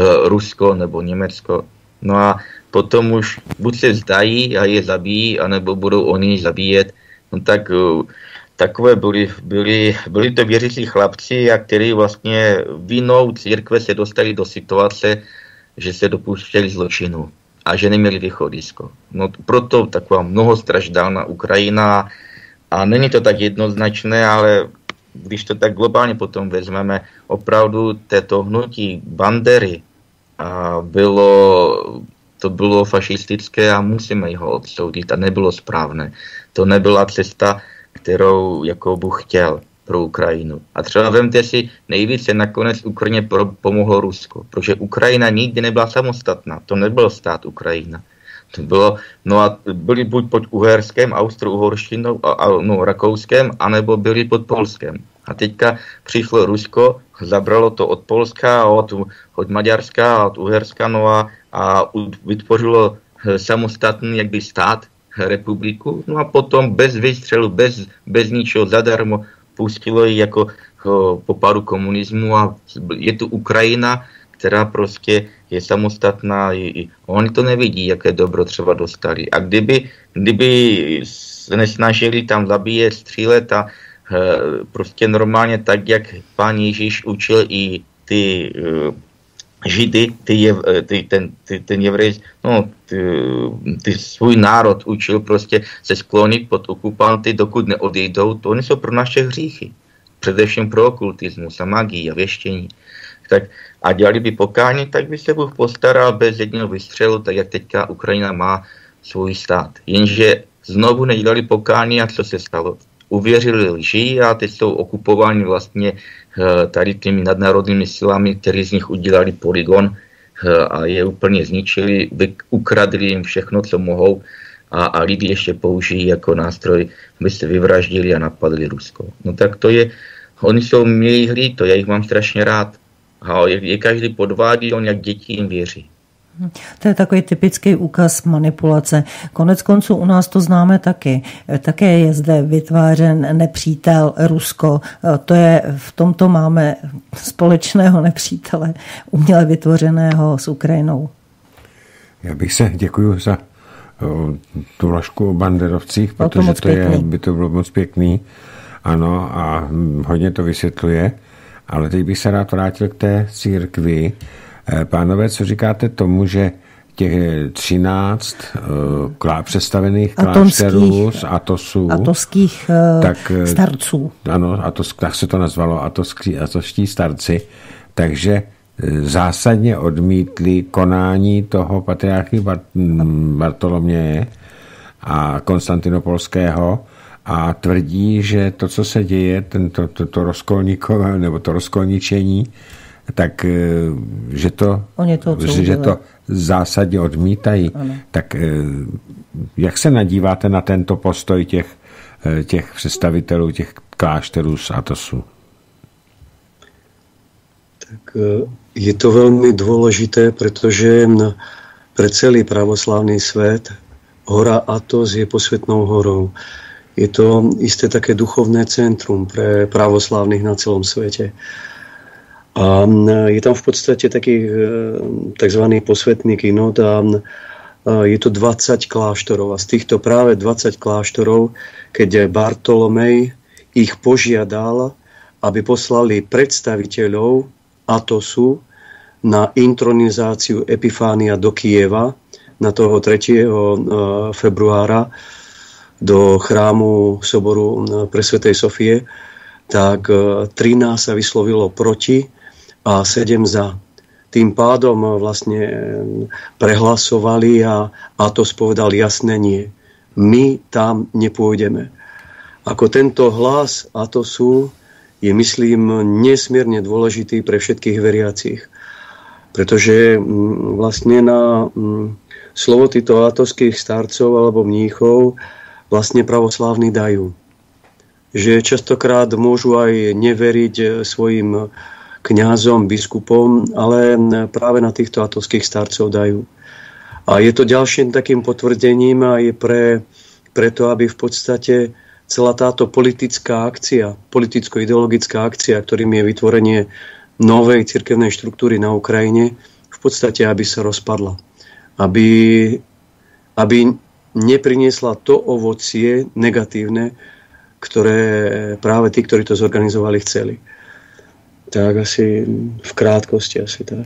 Rusko nebo Německo. No a potom už buď se vzdají a je zabijí, anebo budou oni zabíjet. No tak takové byli, byli, byli to věřící chlapci, a kteří vlastně vinou církve se dostali do situace, že se dopustili zločinu a že neměli východisko. No proto taková mnohostraždálná Ukrajina, a není to tak jednoznačné, ale když to tak globálně potom vezmeme, opravdu této hnutí Bandery a bylo, to bylo fašistické a musíme ho odsoudit a nebylo správné. To nebyla cesta, kterou jako Bůh chtěl pro Ukrajinu. A třeba vemte si, nejvíce nakonec Ukrajině pro, pomohlo Rusko, protože Ukrajina nikdy nebyla samostatná, to nebyl stát Ukrajina. To bylo, no a byli buď pod Uherskem, Austro-Uhorštinou, a, a, no, Rakouskem, anebo byli pod Polskem. A teďka přišlo Rusko, zabralo to od Polska, od, od Maďarska, od Uherska, no a, a vytvořilo samostatný jakby stát, republiku, no a potom bez výstřelu, bez, bez ničeho, zadarmo pustilo ji jako o, po pádu komunismu, a je tu Ukrajina, která prostě je samostatná, i, i oni to nevidí, jaké dobro třeba dostali. A kdyby, kdyby se nesnažili tam zabíjet, střílet a e, prostě normálně tak, jak pán Ježíš učil i ty e, Židy, ty jev, ty, ten, ty, ten jevrej, no, ty, ty svůj národ učil prostě se sklonit pod okupanty, dokud neodejdou, to oni jsou pro naše hříchy. Především pro okultismus a magii a věštění. Tak, a dělali by pokání, tak by se Bůh postaral bez jedného vystřelu, tak jak teďka Ukrajina má svůj stát. Jenže znovu nedělali pokání, a co se stalo? Uvěřili lži a teď jsou okupováni vlastně tady těmi nadnárodními silami, kteří z nich udělali polygon a je úplně zničili, ukradli jim všechno, co mohou, a, a lidi ještě použijí jako nástroj, aby se vyvraždili a napadli Rusko. No tak to je, oni jsou milí líto, já jich mám strašně rád. A je, je každý podvádí, on jak děti jim věří. To je takový typický úkaz manipulace. Konec konců u nás to známe taky. Také je zde vytvářen nepřítel Rusko. To je, v tomto máme společného nepřítele, uměle vytvořeného s Ukrajinou. Já bych se děkuju za o, tu ložku o banderovcích, protože to, to je, by to bylo moc pěkný. Ano, a hodně to vysvětluje. Ale teď bych se rád vrátil k té církvi. Pánové, co říkáte tomu, že těch třináct uh, představených klášterů z Atosů, atoských uh, tak, starců. Ano, atos, tak se to nazvalo, atoský, atoští starci, takže zásadně odmítli konání toho patriarchy Bart, Bartoloměje a Konstantinopolského a tvrdí, že to, co se děje, tento, to, to rozkolníkové, nebo to rozkolničení, tak že to, to, že to zásadně odmítají. Ano. Tak jak se nadíváte na tento postoj těch, těch představitelů, těch klášterů z Atosu? Tak je to velmi důležité, protože pre celý pravoslavný svět hora Atos je posvetnou horou. Je to isté také duchovné centrum pre pravoslavných na celom svete. A je tam v podstate taký takzvaný posvetný kynod a je to dvadsať kláštorov. A z týchto práve dvadsať kláštorov, keď Bartolomej ich požiadal, aby poslali predstaviteľov Atosu na intronizáciu Epifánia do Kyjeva na toho tretieho februára do chrámu soboru Presvätej Sofie, tak trinásť sa vyslovilo proti a sedem za. Tým pádom vlastne prehlasovali a Atos povedal jasné nie. My tam nepôjdeme. Ako tento hlas Atosu je, myslím, nesmierne dôležitý pre všetkých veriacich. Pretože vlastne na slovo týchto atoských starcov alebo mníchov vlastne pravoslávni dajú. Že častokrát môžu aj neveriť svojim kňazom, biskupom, ale práve na týchto atoských starcov dajú. A je to ďalším takým potvrdením aj pre, pre to, aby v podstate celá táto politická akcia, politicko-ideologická akcia, ktorým je vytvorenie novej cirkevnej štruktúry na Ukrajine, v podstate, aby sa rozpadla. Aby, aby nepriniesla to ovocie negatívne, ktoré práve tí, ktorí to zorganizovali, chceli. Tak asi v krátkosti asi tak.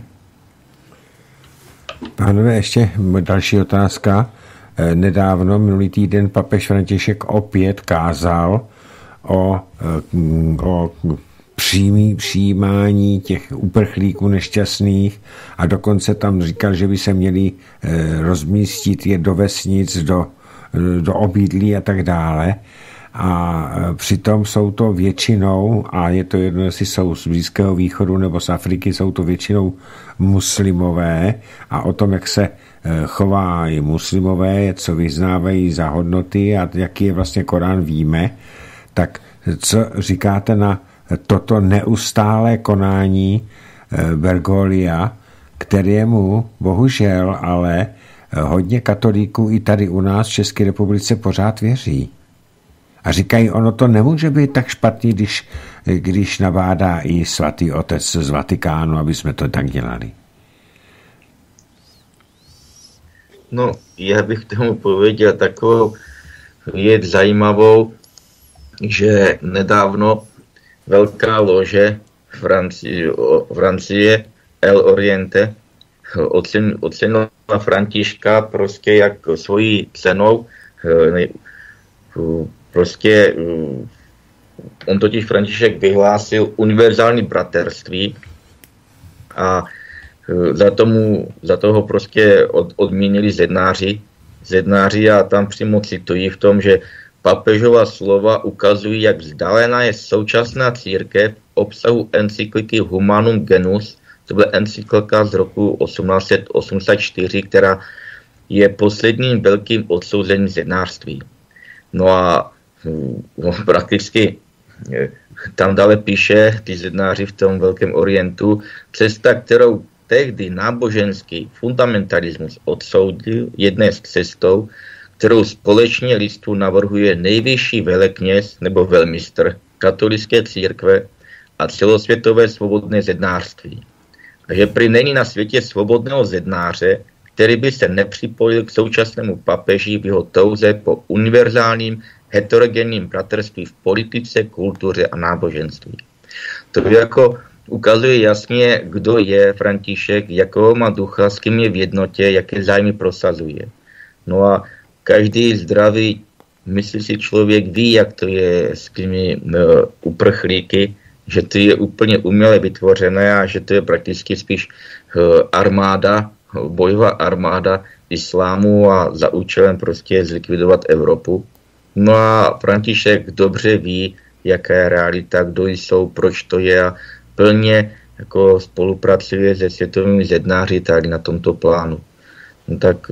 Pánové, ještě další otázka. Nedávno, minulý týden, papež František opět kázal o, o přímý přijímání těch uprchlíků nešťastných a dokonce tam říkal, že by se měli rozmístit je do vesnic, do, do obydlí a tak dále. A přitom jsou to většinou, a je to jedno, jestli jsou z Blízkého východu nebo z Afriky, jsou to většinou muslimové a o tom, jak se chovají muslimové, co vyznávají za hodnoty a jaký je vlastně Korán, víme. Tak co říkáte na toto neustálé konání Bergoglio, kterému bohužel ale hodně katolíků i tady u nás v České republice pořád věří? A říkají, ono to nemůže být tak špatný, když, když nabádá i svatý otec z Vatikánu, aby jsme to tak dělali. No, já bych tomu pověděl takovou věc zajímavou, že nedávno velká lože Francie, Francie El Oriente ocen, ocenila Františka prostě jak svojí cenou. Prostě on totiž František vyhlásil univerzální bratrství a za, tomu, za toho prostě od, odměnili zednáři, zednáři a tam přímo citují v tom, že papežova slova ukazují, jak vzdálená je současná církev obsahu encykliky Humanum Genus, to byla encyklika z roku osmnáct set osmdesát čtyři, která je posledním velkým odsouzením zednářství. No a no, prakticky tam dále píše ty zednáři v tom Velkém Orientu, cesta, kterou tehdy náboženský fundamentalismus odsoudil, jedné z cestou, kterou společně lidstvu navrhuje nejvyšší velekněz nebo velmistr katolické církve a celosvětové svobodné zednářství. A že prý není na světě svobodného zednáře, který by se nepřipojil k současnému papeži v jeho touze po univerzálním heterogenním bratrství v politice, kultuře a náboženství. To jako ukazuje jasně, kdo je František, jakého má ducha, s kým je v jednotě, jaké zájmy prosazuje. No a každý zdravý, myslí si člověk, ví, jak to je s těmi uh, uprchlíky, že to je úplně uměle vytvořené a že to je prakticky spíš uh, armáda, bojová armáda islámu a za účelem prostě zlikvidovat Evropu. No a František dobře ví, jaká je realita, kdo jsou, proč to je a plně jako spolupracuje se světovými zednáři tady na tomto plánu. No tak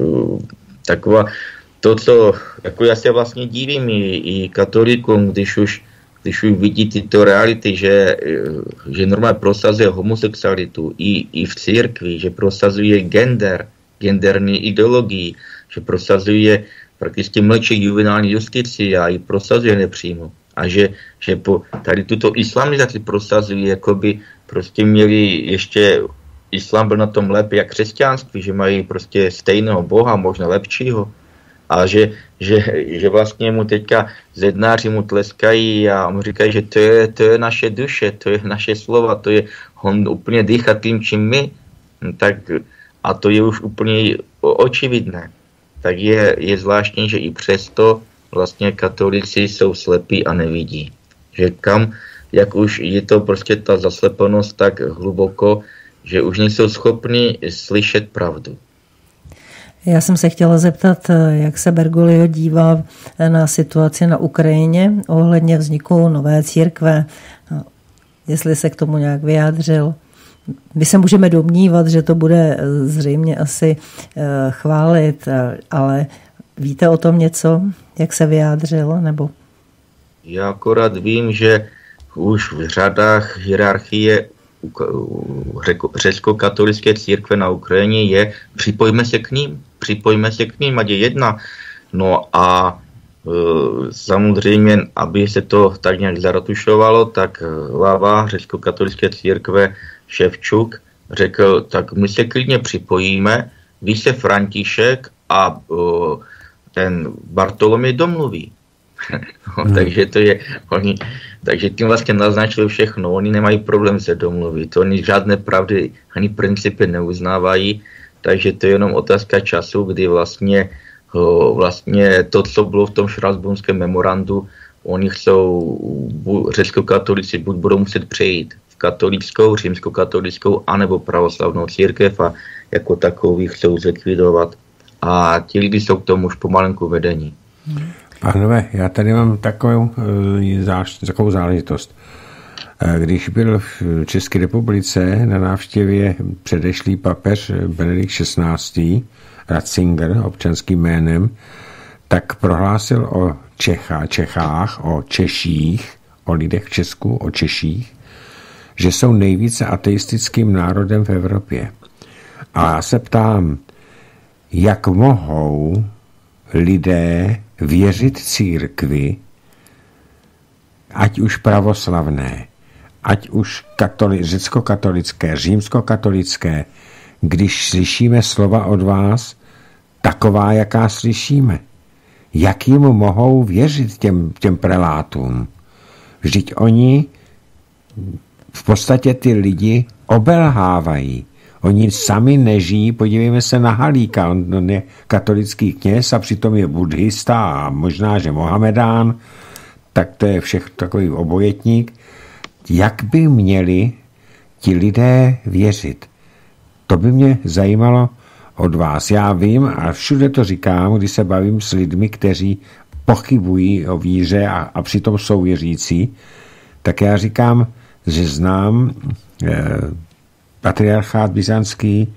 taková to, co jako já se vlastně divím i, i katolíkům, když už, když už vidí tyto reality, že, že normálně prosazuje homosexualitu i, i v církvi, že prosazuje gender, genderní ideologii, že prosazuje prakticky mlčí juvenální justici a ji prosazuje nepřímo. A že, že po tady tuto islamizaci prosazuje, jako by prostě měli ještě, islám byl na tom lépe jak křesťanství, že mají prostě stejného boha, možná lepšího. A že, že, že vlastně mu teďka zednáři mu tleskají a mu říkají, že to je, to je naše duše, to je naše slova, to je, on úplně dýchá tím, čím my. Tak, a to je už úplně očividné. Tak je, je zvláštní, že i přesto vlastně katolíci jsou slepí a nevidí. Že kam, jak už je to prostě ta zaslepenost tak hluboko, že už nejsou schopni slyšet pravdu. Já jsem se chtěla zeptat, jak se Bergoglio dívá na situaci na Ukrajině ohledně vzniku nové církve, jestli se k tomu nějak vyjádřil. My se můžeme domnívat, že to bude zřejmě asi chválit, ale víte o tom něco, jak se vyjádřil? Nebo? Já akorát vím, že už v řadách hierarchie řecko-katolické církve na Ukrajině je, připojme se k ním, připojme se k ním, ať je jedna. No a samozřejmě, aby se to tak nějak zaratušovalo, tak hlava řecko-katolické církve Ševčuk řekl, tak my se klidně připojíme, vy se František a ten Bartolomej domluví. No, hmm. takže to je, oni, takže tím vlastně naznačili všechno, oni nemají problém se domluvit, oni žádné pravdy ani principy neuznávají, takže to je jenom otázka času, kdy vlastně, vlastně to, co bylo v tom štrasburském memorandu, oni chcou, řecko-katolici buď budou muset přejít v katolickou, římskokatolickou, anebo pravoslavnou církev a jako takový chcou zlikvidovat. A ti lidi jsou k tomu už pomalenku vedení. Pánové, já tady mám takovou, takovou záležitost. Když byl v České republice na návštěvě předešlý papež Benedikt šestnáctý, Ratzinger, občanským jménem, tak prohlásil o Čecha, Čechách, o Češích, o lidech v Česku, o Češích, že jsou nejvíce ateistickým národem v Evropě. A já se ptám, jak mohou lidé věřit církvi, ať už pravoslavné, ať už katoli, řecko-katolické, římsko-katolické, když slyšíme slova od vás, taková, jaká slyšíme. Jak jim mohou věřit těm, těm prelátům? Vždyť oni v podstatě ty lidi obelhávají. Oni sami nežijí, podívejme se na Halíka, on, on je katolický kněz a přitom je buddhista a možná, že Mohamedán, tak to je všech takový obojetník. Jak by měli ti lidé věřit? To by mě zajímalo od vás. Já vím a všude to říkám, když se bavím s lidmi, kteří pochybují o víře a, a přitom jsou věřící, tak já říkám, že znám eh, patriarchát byzantský,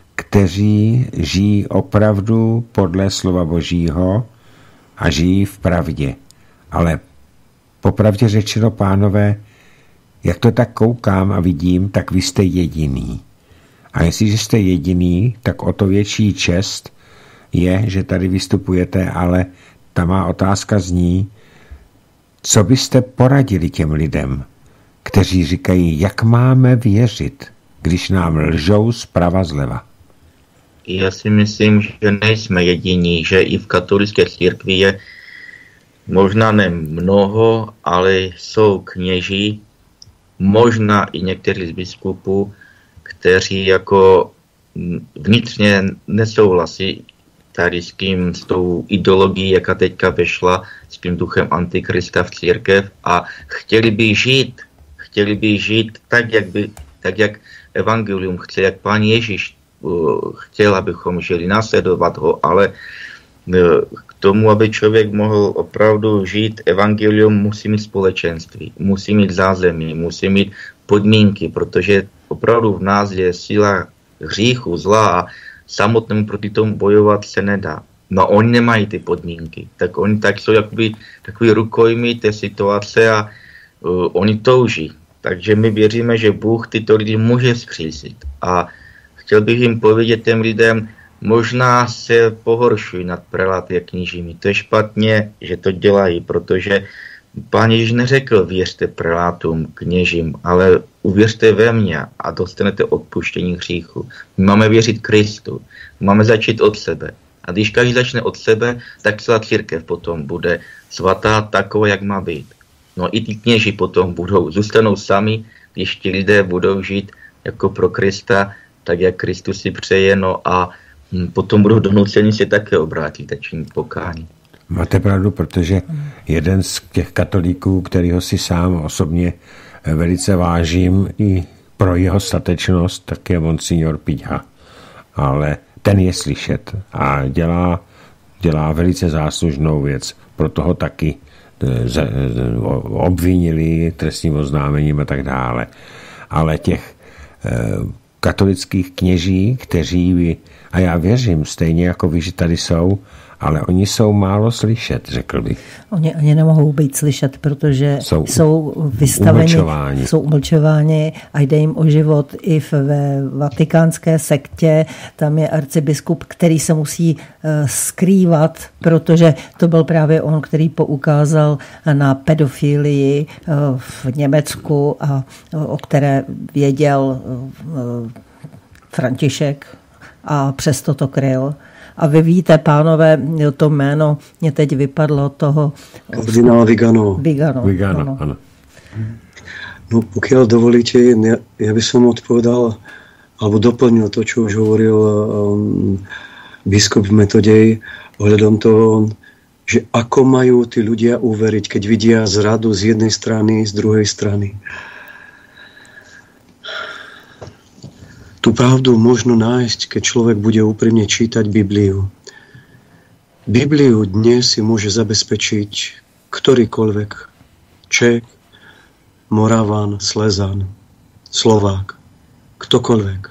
kteří žijí opravdu podle slova Božího a žijí v pravdě. Ale popravdě řečeno, pánové, jak to tak koukám a vidím, tak vy jste jediný. A jestliže jste jediný, tak o to větší čest je, že tady vystupujete, ale ta má otázka zní, co byste poradili těm lidem, kteří říkají, jak máme věřit, když nám lžou zprava zleva? Já si myslím, že nejsme jediní, že i v katolické církvi je možná ne mnoho, ale jsou kněží, možná i někteří z biskupů, kteří jako vnitřně nesouhlasí tady s tím, s tou ideologií, jaká teďka vešla, s tím duchem antikrista v církev a chtěli by žít, chtěli by žít tak, jak, by, tak, jak evangelium chce, jak Pán Ježíš uh, chtěl, abychom žili, následovat ho, ale uh, k tomu, aby člověk mohl opravdu žít evangelium, musí mít společenství, musí mít zázemí, musí mít podmínky, protože opravdu v nás je síla hříchu, zla a samotnému proti tomu bojovat se nedá. No oni nemají ty podmínky, tak oni tak jsou jakoby takový rukojmí té situace a uh, oni touží. Takže my věříme, že Bůh tyto lidi může vzkřísit. A chtěl bych jim povědět těm lidem, možná se pohoršují nad prelaty a knížími. To je špatně, že to dělají, protože Pán Ježíš neřekl, věřte prelátům, kněžím, ale uvěřte ve mně a dostanete odpuštění hříchu. My máme věřit Kristu, máme začít od sebe. A když každý začne od sebe, tak celá církev potom bude svatá taková, jak má být. No i ty kněži potom budou, zůstanou sami, když ti lidé budou žít jako pro Krista, tak jak Kristus si přeje, no a potom budou donuceni se také obrátit a činit pokání. Máte pravdu, protože jeden z těch katolíků, kterýho si sám osobně velice vážím i pro jeho statečnost, tak je monsignor Piťha. Ale ten je slyšet a dělá, dělá velice záslužnou věc. Proto ho taky obvinili trestním oznámením a tak dále. Ale těch katolických kněží, kteří by, a já věřím, stejně jako vy, že tady jsou, ale oni jsou málo slyšet, řekl bych. Oni ani nemohou být slyšet, protože jsou, jsou vystaveni, umlčováni. jsou umlčováni a jde jim o život. I v, ve vatikánské sektě tam je arcibiskup, který se musí skrývat, protože to byl právě on, který poukázal na pedofilii v Německu a o které věděl František a přesto to kryl. A vy víte, pánové, to jméno mě teď vypadlo toho... Kardinál Vigano. Vigano, Vigano, ano. ano. No pokiaľ dovolíte, ja, ja by som odpovedal alebo doplnil to, čo už hovoril um, biskup Metodej ohľadom toho, že ako majú tí ľudia uveriť, keď vidia zradu z jednej strany, z druhej strany. Tú pravdu možno nájsť, keď človek bude úprimne čítať Bibliu. Bibliu dnes si môže zabezpečiť ktorýkoľvek Čech, Moravan, Slezan, Slovák, ktokoľvek.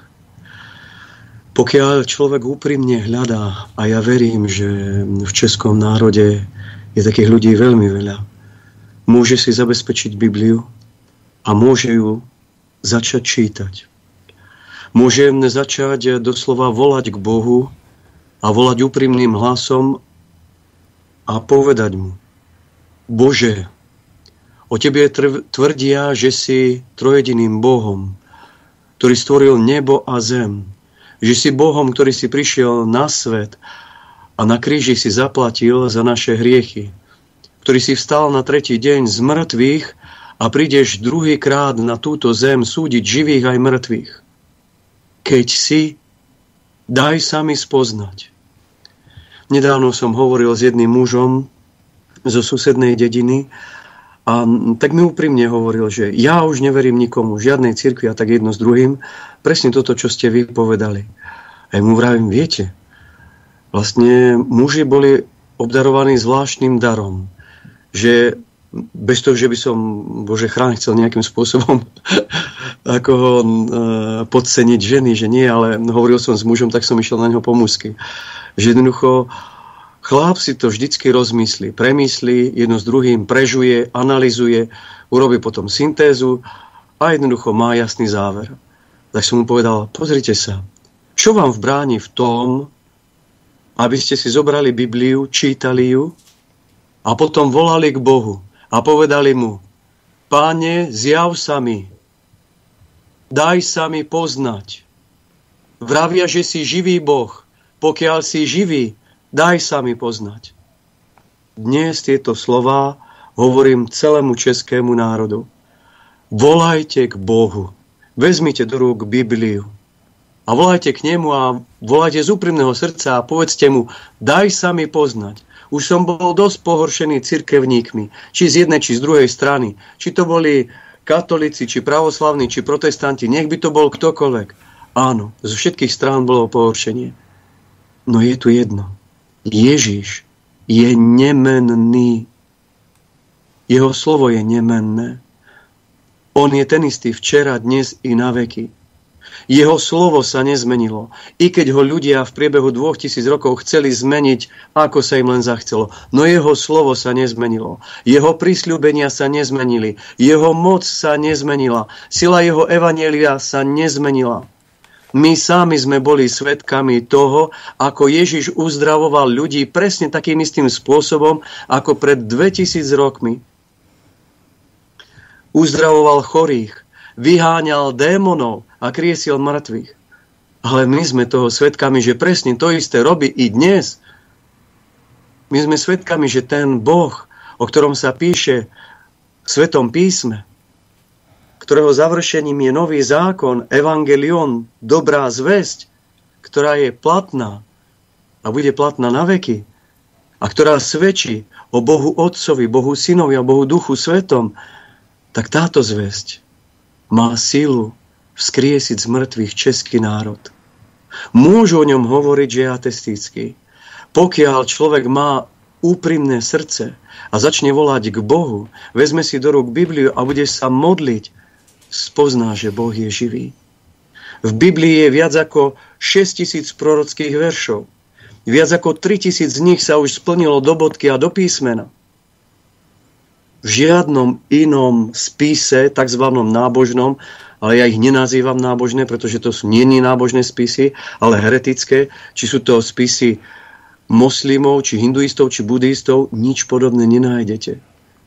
Pokiaľ človek úprimne hľadá, a ja verím, že v českom národe je takých ľudí veľmi veľa, môže si zabezpečiť Bibliu a môže ju začať čítať. Môžem začať doslova volať k Bohu a volať úprimným hlasom a povedať mu: Bože, o Tebe tvrdia, že si trojediným Bohom, ktorý stvoril nebo a zem, že si Bohom, ktorý si prišiel na svet a na kríži si zaplatil za naše hriechy, ktorý si vstal na tretí deň z mŕtvych a prídeš druhýkrát na túto zem súdiť živých aj mŕtvych. Keď si, daj sa mi spoznať. Nedávno som hovoril s jedným mužom zo susednej dediny a tak mi úprimne hovoril, že ja už neverím nikomu, žiadnej cirkvi a tak jedno s druhým. Presne toto, čo ste vy povedali. A ja mu vravím, viete, vlastne muži boli obdarovaní zvláštnym darom, že bez toho, že by som, Bože chráň, chcel nejakým spôsobom ako ho e, podceniť ženy, že nie, ale hovoril som s mužom, tak som išiel na neho pomôcky. Že jednoducho chlap si to vždycky rozmyslí, premyslí, jedno s druhým prežuje, analyzuje, urobí potom syntézu a jednoducho má jasný záver. Tak som mu povedal, pozrite sa, čo vám vbráni v tom, aby ste si zobrali Bibliu, čítali ju a potom volali k Bohu a povedali mu: Páne, zjav sa mi, daj sa mi poznať. Vravia, že si živý Boh. Pokiaľ si živý, daj sa mi poznať. Dnes tieto slová hovorím celému českému národu. Volajte k Bohu. Vezmite do rúk Bibliu a volajte k nemu a volajte z úprimného srdca a povedzte mu: daj sa mi poznať. Už som bol dosť pohoršený cirkevníkmi, či z jednej, či z druhej strany. Či to boli katolíci, či pravoslavní, či protestanti, nech by to bol ktokoľvek. Áno, zo všetkých strán bolo pohoršenie. No je tu jedno. Ježiš je nemenný. Jeho slovo je nemenné. On je ten istý včera, dnes i na veky. Jeho slovo sa nezmenilo. I keď ho ľudia v priebehu dvoch tisíc rokov chceli zmeniť, ako sa im len zachcelo. No jeho slovo sa nezmenilo. Jeho prisľúbenia sa nezmenili. Jeho moc sa nezmenila. Sila jeho evanjelia sa nezmenila. My sami sme boli svedkami toho, ako Ježiš uzdravoval ľudí presne takým istým spôsobom, ako pred dvetisíc rokmi. Uzdravoval chorých, vyháňal démonov a kriesil mŕtvych. Ale my sme toho svedkami, že presne to isté robí i dnes. My sme svedkami, že ten Boh, o ktorom sa píše v Svetom písme, ktorého završením je nový zákon, evangelion, dobrá zvesť, ktorá je platná a bude platná na veky a ktorá svedčí o Bohu Otcovi, Bohu Synovi a Bohu Duchu Svetom, tak táto zvesť má silu vzkriesiť z mŕtvych český národ. Môžu o ňom hovoriť, že je ateistický. Pokiaľ človek má úprimné srdce a začne volať k Bohu, vezme si do rúk Bibliu a bude sa modliť, spozná, že Boh je živý. V Biblii je viac ako šesťtisíc prorockých veršov. Viac ako tritisíc z nich sa už splnilo do bodky a do písmena. V žiadnom inom spise, takzvanom nábožnom, ale ja ich nenazývam nábožné, pretože to sú nie nábožné spisy, ale heretické, či sú to spisy moslimov, či hinduistov, či budistov, nič podobné nenájdete.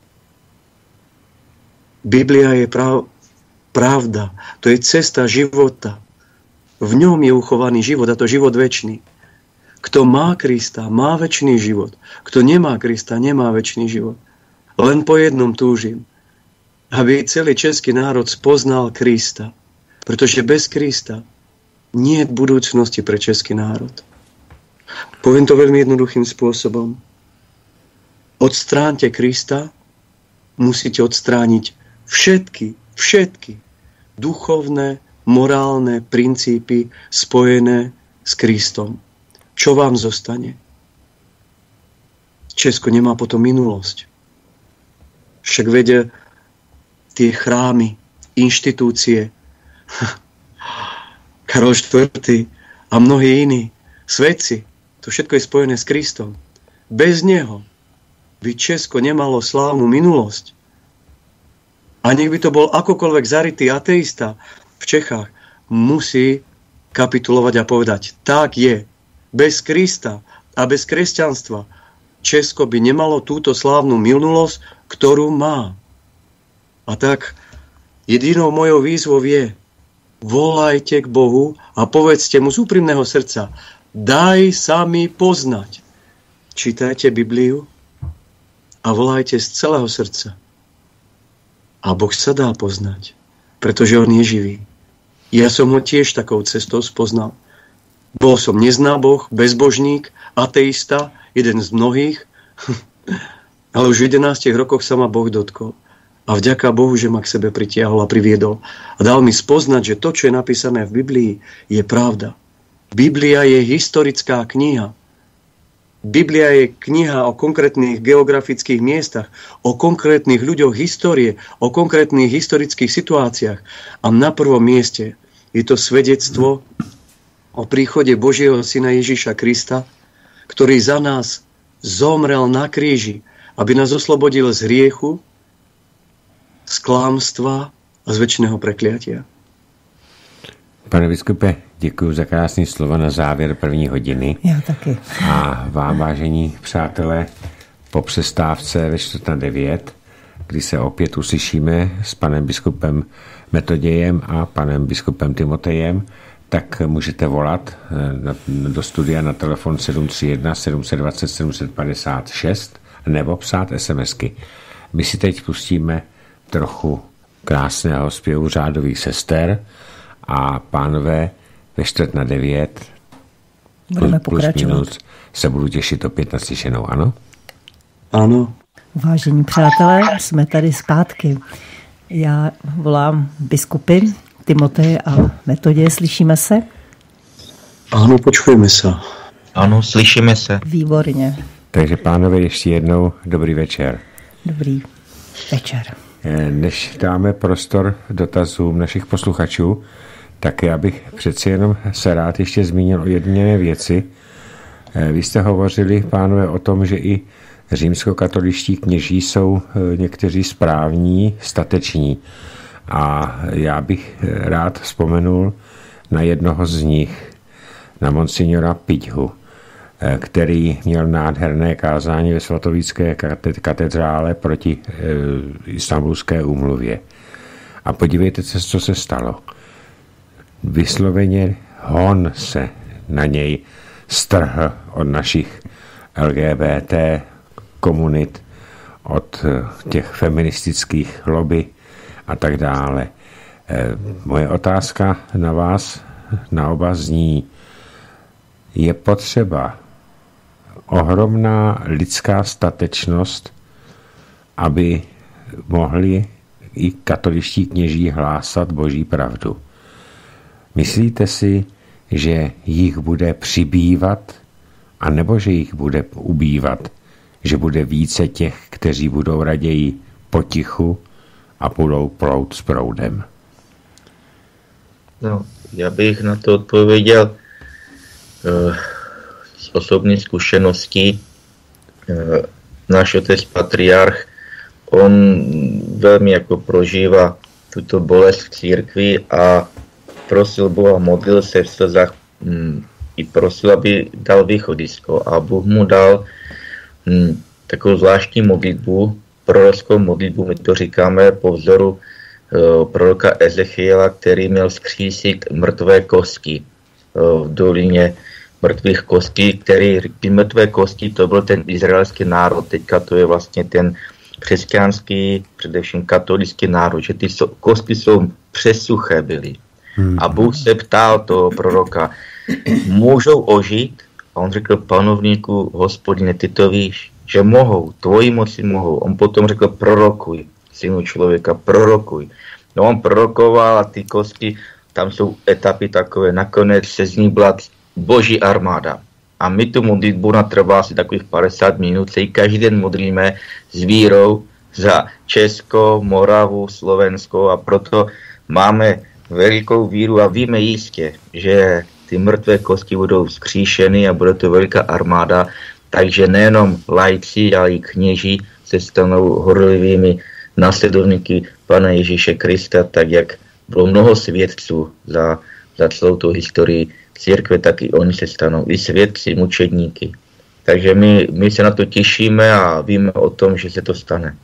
Biblia je prav, pravda, to je cesta života. V ňom je uchovaný život, a to život večný. Kto má Krista, má večný život. Kto nemá Krista, nemá večný život. Len po jednom túžim, aby celý český národ spoznal Krista. Pretože bez Krista nie je budúcnosti pre český národ. Poviem to veľmi jednoduchým spôsobom. Odstránte Krista, musíte odstrániť všetky, všetky duchovné, morálne princípy spojené s Kristom. Čo vám zostane? Česko nemá potom minulosť. Však vedia tie chrámy, inštitúcie, Karol štvrtý a mnohí iní, svetci, to všetko je spojené s Kristom. Bez neho by Česko nemalo slávnu minulosť. A nech by to bol akokoľvek zarytý ateista v Čechách, musí kapitulovať a povedať, tak je, bez Krista a bez kresťanstva Česko by nemalo túto slávnu minulosť, ktorú má. A tak jedinou mojou výzvou je, volajte k Bohu a povedzte mu z úprimného srdca, daj sa mi poznať. Čítajte Bibliu a volajte z celého srdca. A Boh sa dá poznať, pretože on je živý. Ja som ho tiež takou cestou spoznal. Bol som neznáboh, bezbožník, ateista, jeden z mnohých, ale už v jedenástich rokoch sa ma Boh dotkol. A vďaka Bohu, že ma k sebe pritiahol a priviedol. A dal mi spoznať, že to, čo je napísané v Biblii, je pravda. Biblia je historická kniha. Biblia je kniha o konkrétnych geografických miestach, o konkrétnych ľuďoch histórie, o konkrétnych historických situáciách. A na prvom mieste je to svedectvo o príchode Božieho Syna Ježiša Krista, ktorý za nás zomrel na kríži, aby nás oslobodil z hriechu, z klamstva a z večného prekliatia. Pane biskupe, děkuji za krásný slova na závěr první hodiny. Já taky. A vám, vážení přátelé, po přestávce ve čtvrt na devět, kdy se opět uslyšíme s panem biskupem Metodějem a panem biskupem Timotejem, tak můžete volat do studia na telefon sedm tři jedna sedm dva nula sedm pět šest nebo psát SMSky. My si teď pustíme trochu krásného zpěvu řádových sester a pánové ve čtvrt na devět budeme plus, plus minus se budu těšit opět na slyšenou, ano? Ano. Vážení přátelé, jsme tady zpátky. Já volám biskupy Timotej a Metodě, slyšíme se? Ano, počujeme se. Ano, slyšíme se. Výborně. Takže pánové, ještě jednou dobrý večer. Dobrý večer. Než dáme prostor dotazům našich posluchačů, tak já bych přeci jenom se rád ještě zmínil o jedné věci. Vy jste hovořili, pánové, o tom, že i římskokatoličtí kněží jsou někteří správní, stateční. A já bych rád vzpomenul na jednoho z nich, na monsignora Piťhu, který měl nádherné kázání ve svatovícké katedrále proti e, Istanbulské úmluvě. A podívejte se, co se stalo. Vysloveně hon se na něj strhl od našich L G B T komunit, od těch feministických lobby a tak dále. E, moje otázka na vás, na oba zní, je potřeba ohromná lidská statečnost, aby mohli i katoličtí kněží hlásat Boží pravdu. Myslíte si, že jich bude přibývat, anebo že jich bude ubývat, že bude více těch, kteří budou raději potichu a budou plout s proudem? No, já bych na to odpověděl uh, z osobní zkušenosti. Náš otec patriarch, on velmi jako prožívá tuto bolest v církvi a prosil Boha, modlil se v slzách hm, i prosil, aby dal východisko. A Bůh mu dal hm, takovou zvláštní modlitbu, prorockou modlitbu, my to říkáme po vzoru uh, proroka Ezechiela, který měl vzkřísit mrtvé kosti uh, v dolině mrtvých kostí, který, ty mrtvé kosti, to byl ten izraelský národ, teďka to je vlastně ten křesťanský, především katolický národ, že ty so, kosti jsou přesuché byly. Hmm. A Bůh se ptal toho proroka, můžou ožít? A on řekl, panovníku, Hospodine, ty to víš, že mohou, tvoji moci mohou. On potom řekl, prorokuj, synu člověka, prorokuj. No on prorokoval a ty kosti, tam jsou etapy takové, nakonec se z ní byla boží armáda. A my tu modlitbu natrvá asi takových padesát minut, se ji každý den modlíme s vírou za Česko, Moravu, Slovensko a proto máme velikou víru a víme jistě, že ty mrtvé kosti budou vzkříšeny a bude to veliká armáda, takže nejenom laici, ale i kněží se stanou horlivými následovníky Pana Ježíše Krista, tak jak bylo mnoho svědců za, za celou tu historii církve, tak i oni se stanou i svědci, mučedníky. Takže my, my se na to těšíme a víme o tom, že se to stane.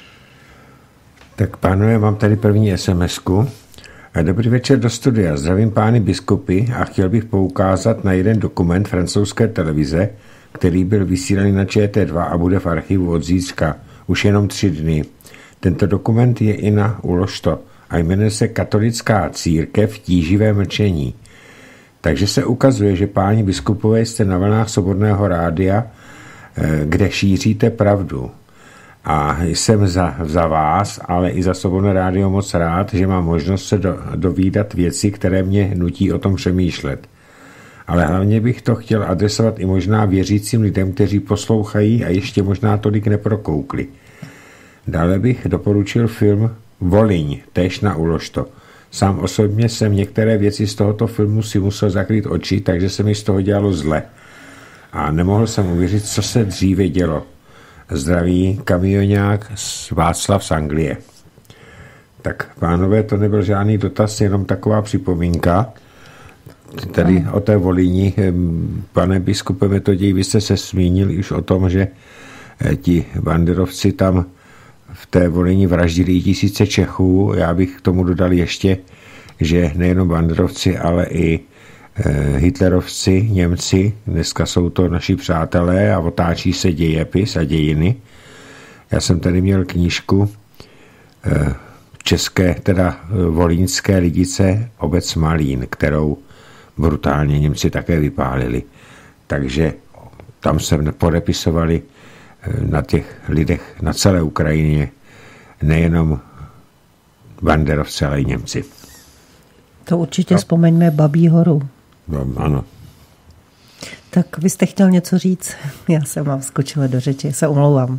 Tak pánové, mám tady první SMSku. Dobrý večer do studia. Zdravím pány biskupy a chtěl bych poukázat na jeden dokument francouzské televize, který byl vysílaný na Č T dva a bude v archivu od zítřka. Už jenom tři dny. Tento dokument je i na Uložto a jmenuje se Katolická církev tíživé mlčení. Takže se ukazuje, že páni biskupové jste na vlnách Svobodného rádia, kde šíříte pravdu. A jsem za, za vás, ale i za Svobodné rádio moc rád, že mám možnost se do, dovídat věci, které mě nutí o tom přemýšlet. Ale hlavně bych to chtěl adresovat i možná věřícím lidem, kteří poslouchají a ještě možná tolik neprokoukli. Dále bych doporučil film Voliň, též na Uložto. Sám osobně jsem některé věci z tohoto filmu si musel zakrýt oči, takže se mi z toho dělalo zle. A nemohl jsem uvěřit, co se dříve dělo. Zdraví kamionák Václav z Anglie. Tak pánové, to nebyl žádný dotaz, jenom taková připomínka. Tady o té Volíni, pane biskupe Metoděj, vy jste se zmínili už o tom, že ti banderovci tam v té Volíni vraždili tisíce Čechů. Já bych k tomu dodal ještě, že nejenom banderovci, ale i hitlerovci, Němci, dneska jsou to naši přátelé a otáčí se dějepis a dějiny. Já jsem tady měl knížku české, teda volínské lidice Obec Malín, kterou brutálně Němci také vypálili. Takže tam se podepisovali na těch lidech na celé Ukrajině nejenom banderovci, ale i Němci. To určitě no. Vzpomeňme Babí horu. No, ano. Tak vy jste chtěl něco říct? Já jsem vám skočila do řeči, se omlouvám.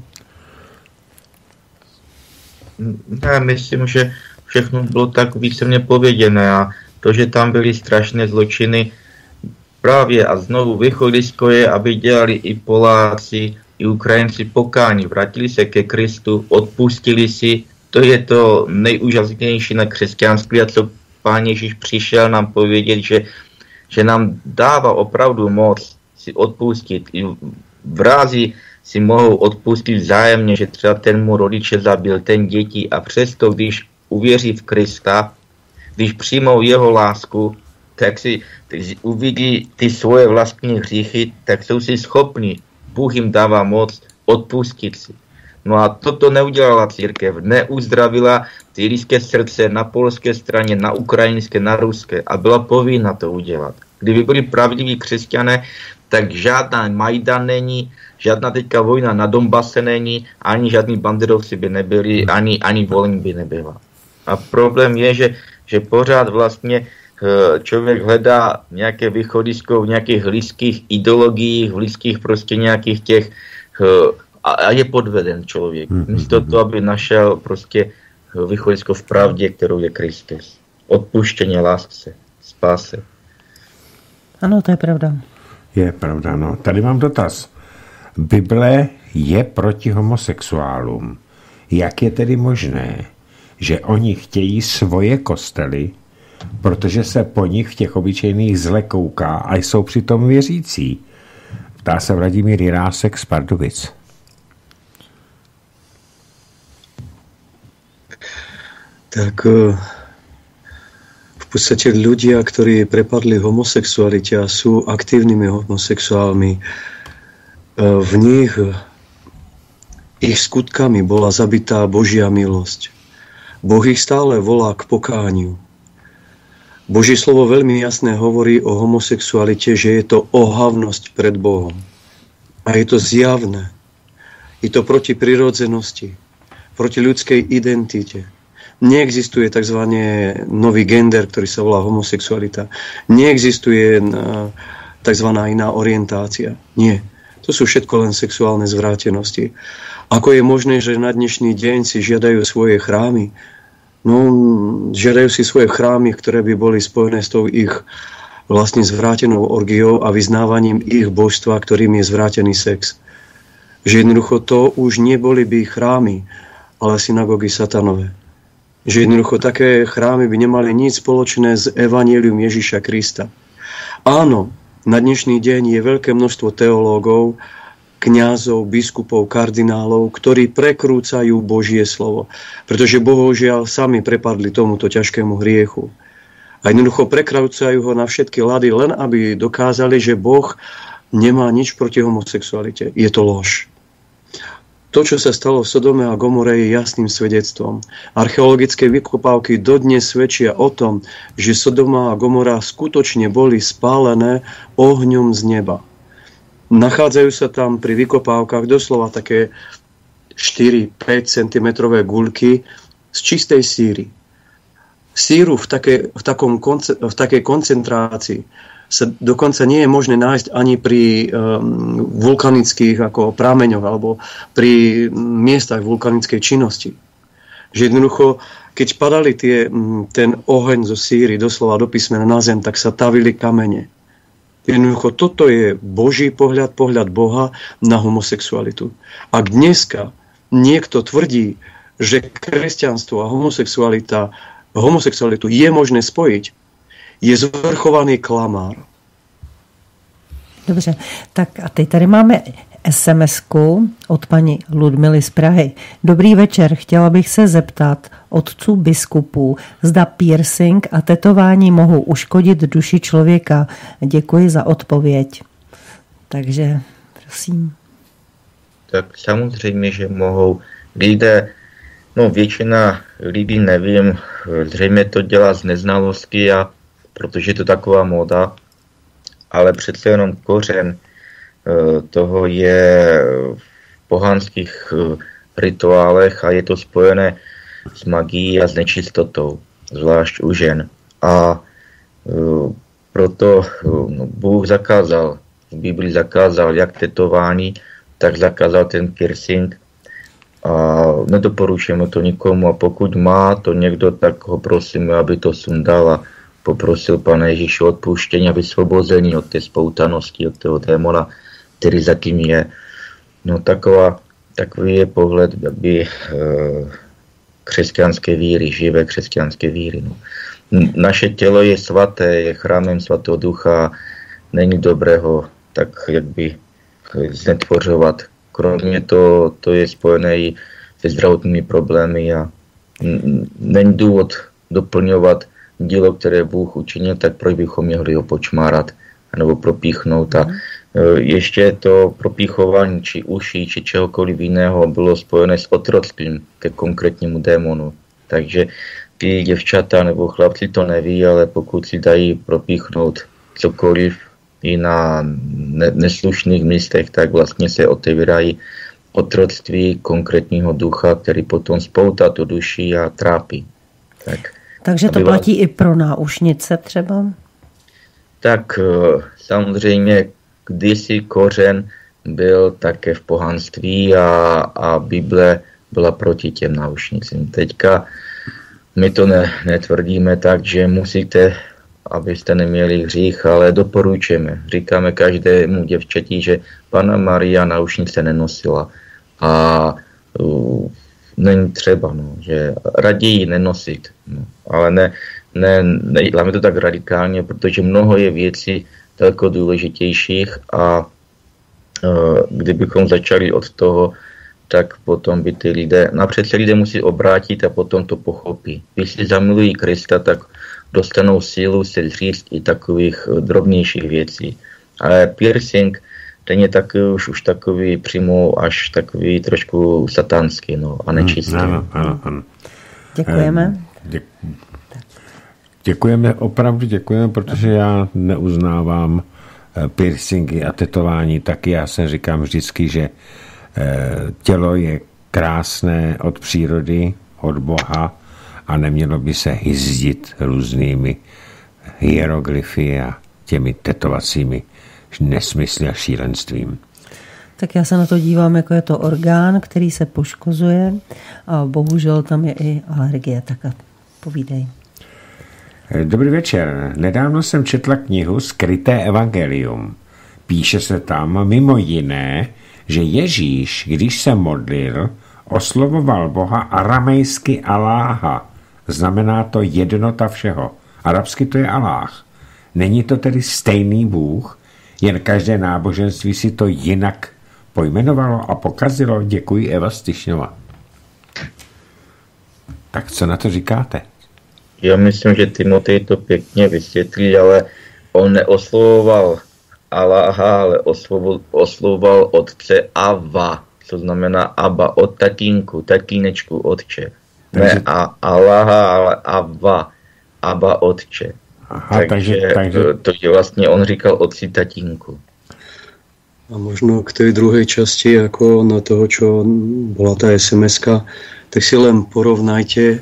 Já myslím, že všechno bylo tak víceméně pověděné a to, že tam byly strašné zločiny právě a znovu východisko je, aby dělali i Poláci, i Ukrajinci pokání, vrátili se ke Kristu, odpustili si, to je to nejúžasnější na křesťanství a co Pán Ježíš přišel nám povědět, že, že nám dává opravdu moc si odpustit. I vrázi si mohou odpustit vzájemně, že třeba ten mu rodiče zabil, ten děti a přesto, když uvěří v Krista, když přijmou jeho lásku, tak si tak uvidí ty svoje vlastní hříchy, tak jsou si schopni. Bůh jim dává moc odpustit si. No a toto neudělala církev, neuzdravila ty lidské srdce na polské straně, na ukrajinské, na ruské a byla povinna to udělat. Kdyby byli pravdiví křesťané, tak žádná Majdan není, žádná teďka vojna na Donbase není, ani žádní banderovci by nebyli, ani, ani Volyň by nebyla. A problém je, že, že pořád vlastně člověk hledá nějaké východisko v nějakých lidských ideologiích, v lidských prostě nějakých těch a je podveden člověk. Místo toho, aby našel prostě východisko v pravdě, kterou je Kristus. Odpuštění, lásce, spáse. Ano, to je pravda. Je pravda, no. Tady mám dotaz. Bible je proti homosexuálům. Jak je tedy možné, že oni chtějí svoje kostely, protože se po nich v těch obyčejných zle kouká a jsou přitom věřící? Ptá se Vladimír Jirásek z Pardubic. Tak v podstate ľudia, ktorí prepadli homosexualite a sú aktívnymi homosexuálmi, v nich ich skutkami bola zabitá Božia milosť. Boh ich stále volá k pokániu. Boží slovo veľmi jasné hovorí o homosexualite, že je to ohavnosť pred Bohom. A je to zjavné. Je to proti prirodzenosti, proti ľudskej identite. Neexistuje tzv. Nový gender, ktorý sa volá homosexualita. Neexistuje tzv. Iná orientácia. Nie. To sú všetko len sexuálne zvrátenosti. Ako je možné, že na dnešný deň si žiadajú svoje chrámy? No, žiadajú si svoje chrámy, ktoré by boli spojené s tou ich vlastne zvrátenou orgiou a vyznávaním ich božstva, ktorým je zvrátený sex. Že jednoducho to už neboli by chrámy, ale synagógy satanové. Že jednoducho také chrámy by nemali nič spoločné s evanjelium Ježiša Krista. Áno, na dnešný deň je veľké množstvo teológov, kňazov, biskupov, kardinálov, ktorí prekrúcajú Božie slovo. Pretože bohužiaľ sami prepadli tomuto ťažkému hriechu. A jednoducho prekrúcajú ho na všetky lady, len aby dokázali, že Boh nemá nič proti homosexualite. Je to lož. To, čo sa stalo v Sodome a Gomore, je jasným svedectvom. Archeologické vykopávky dodnes svedčia o tom, že Sodoma a Gomora skutočne boli spálené ohňom z neba. Nachádzajú sa tam pri vykopávkach doslova také štyri až päť centimetrové guľky z čistej síry. Síru v, také, v, takom, v takej koncentrácii sa dokonca nie je možné nájsť ani pri um, vulkanických ako prameňoch alebo pri miestach vulkanickej činnosti. Že jednoducho, keď padali tie, ten oheň zo síry doslova do písmena na zem, tak sa tavili kamene. Jednoducho, toto je Boží pohľad, pohľad Boha na homosexualitu. Ak dneska niekto tvrdí, že kresťanstvo a homosexualita, homosexualitu je možné spojiť, je zvrchovaný klamár. Dobře, tak a teď tady máme es em esku od paní Ludmily z Prahy. Dobrý večer, chtěla bych se zeptat otců biskupů, zda piercing a tetování mohou uškodit duši člověka. Děkuji za odpověď. Takže, prosím. Tak samozřejmě, že mohou. Lidé, no většina lidí, nevím, zřejmě to dělá z neznalosti a protože je to taková móda, ale přece jenom kořen toho je v pohanských rituálech a je to spojené s magií a s nečistotou, zvlášť u žen. A proto no, Bůh zakázal, v Biblii zakázal jak tetování, tak zakázal ten piercing. A nedoporučujeme to nikomu a pokud má to někdo, tak ho prosíme, aby to sundal a poprosil Pana Ježíše odpuštění, aby svobození od té spoutanosti, od toho démona, který za tím je. No taková, takový je pohled aby, e, křesťanské víry, živé křesťanské víry. No. Naše tělo je svaté, je chrámem Svatého Ducha, není dobré ho tak jak by znetvořovat. Kromě toho, to je spojené i se zdravotními problémy a není důvod doplňovat dílo, které Bůh učinil, tak proč bychom měli ho počmárat nebo propíchnout. A ještě to propíchování či uší, či čehokoliv jiného bylo spojené s otroctvím ke konkrétnímu démonu. Takže ty děvčata nebo chlapci to neví, ale pokud si dají propíchnout cokoliv i na neslušných místech, tak vlastně se otevírají otroctví konkrétního ducha, který potom spoutá tu duši a trápí. Tak, Takže to platí vás... i pro náušnice třeba? Tak samozřejmě kdysi kořen byl také v pohanství a, a Bible byla proti těm náušnicím. Teďka my to ne, netvrdíme tak, že musíte abyste neměli hřích, ale doporučujeme. Říkáme každému děvčati, že Panna Maria náušnice nenosila. A uh, není třeba, no, že raději nenosit. No, ale ne, ne, neděláme to tak radikálně, protože mnoho je věcí daleko důležitějších a uh, kdybychom začali od toho, tak potom by ty lidé, napřed se lidé musí obrátit a potom to pochopí. Když si zamilují Krista, tak dostanou sílu se říct i takových drobnějších věcí. Ale piercing, ten je taky už, už takový přímo až takový trošku satanský, no, a nečistý. Hmm, ano, ano, ano. Děkujeme. Děk, děkujeme, opravdu děkujeme, protože já neuznávám piercingy a tetování, taky já se říkám vždycky, že tělo je krásné od přírody, od Boha a nemělo by se hyzdit různými hieroglyfy a těmi tetovacími nesmysly a šílenstvím. Tak já se na to dívám, jako je to orgán, který se poškozuje a bohužel tam je i alergie. Tak a povídej. Dobrý večer. Nedávno jsem četla knihu Skryté evangelium. Píše se tam mimo jiné, že Ježíš, když se modlil, oslovoval Boha aramejsky Aláha. Znamená to jednota všeho. Arabsky to je Aláh. Není to tedy stejný Bůh, jen každé náboženství si to jinak pojmenovalo a pokazilo. Děkuji, Eva Stišňová. Tak co na to říkáte? Já myslím, že Timotej to pěkně vysvětlí, ale on neoslovoval Aláha, ale oslovoval, oslovoval otce Ava, co znamená Abba, od tatínku, tatínečku, otče. Takže... Ne a Aláha, ale Ava, Abba, otče. Aha, takže, takže, takže... to je vlastně, on říkal otci tatínku. A možno k tej druhej časti, ako na toho, čo bola tá es em eska, tak si len porovnajte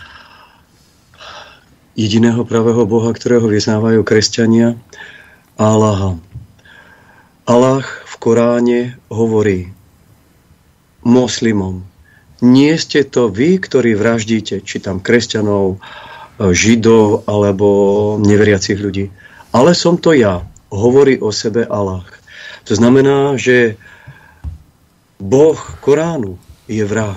jediného pravého Boha, ktorého vyznávajú kresťania, Aláha. Allah v Koráne hovorí moslimom, nie ste to vy, ktorí vraždíte, či tam kresťanov, židov alebo neveriacich ľudí, ale som to ja, hovorí o sebe Allah. To znamená, že Boh Koránu je vrah.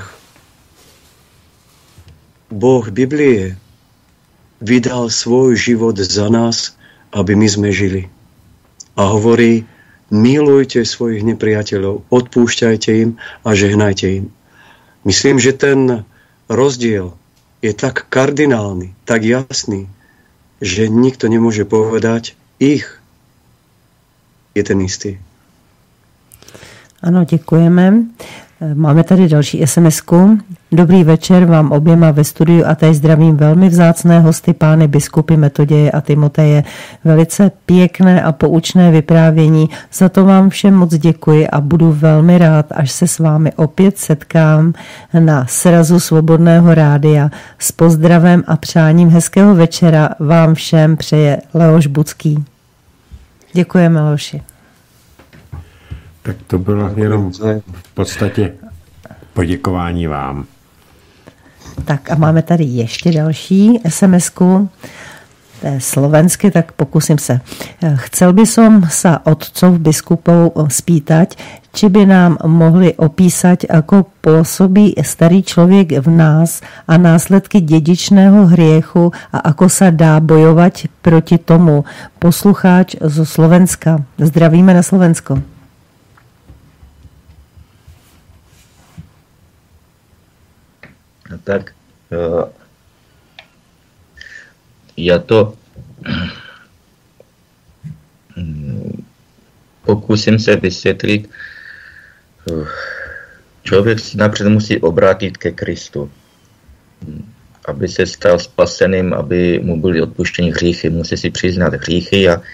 Boh Biblie vydal svoj život za nás, aby my sme žili. A hovorí, milujte svojich nepriateľov, odpúšťajte im a žehnajte im. Myslím, že ten rozdiel je tak kardinálny, tak jasný, že nikto nemôže povedať, ich je ten istý. Ano, děkujeme. Máme tady další es em esku. Dobrý večer vám oběma ve studiu a tady zdravím velmi vzácné hosty, pány biskupy Metoděje a Timoteje. Velice pěkné a poučné vyprávění. Za to vám všem moc děkuji a budu velmi rád, až se s vámi opět setkám na srazu Svobodného rádia. S pozdravem a přáním hezkého večera vám všem přeje Leoš Bucký. Děkujeme, Leoši. Tak to bylo jenom v podstatě poděkování vám. Tak a máme tady ještě další es em esku. To je slovensky, tak pokusím se. Chcel by som sa otcov biskupov spýtať, či by nám mohli opísať, ako pôsobí starý člověk v nás a následky dědičného hriechu a ako sa dá bojovať proti tomu. Poslucháč zo Slovenska. Zdravíme na Slovensko. Tak já to pokusím se vysvětlit. Člověk si napřed musí obrátit ke Kristu, aby se stal spaseným, aby mu byly odpuštěny hříchy. Musí si přiznat hříchy a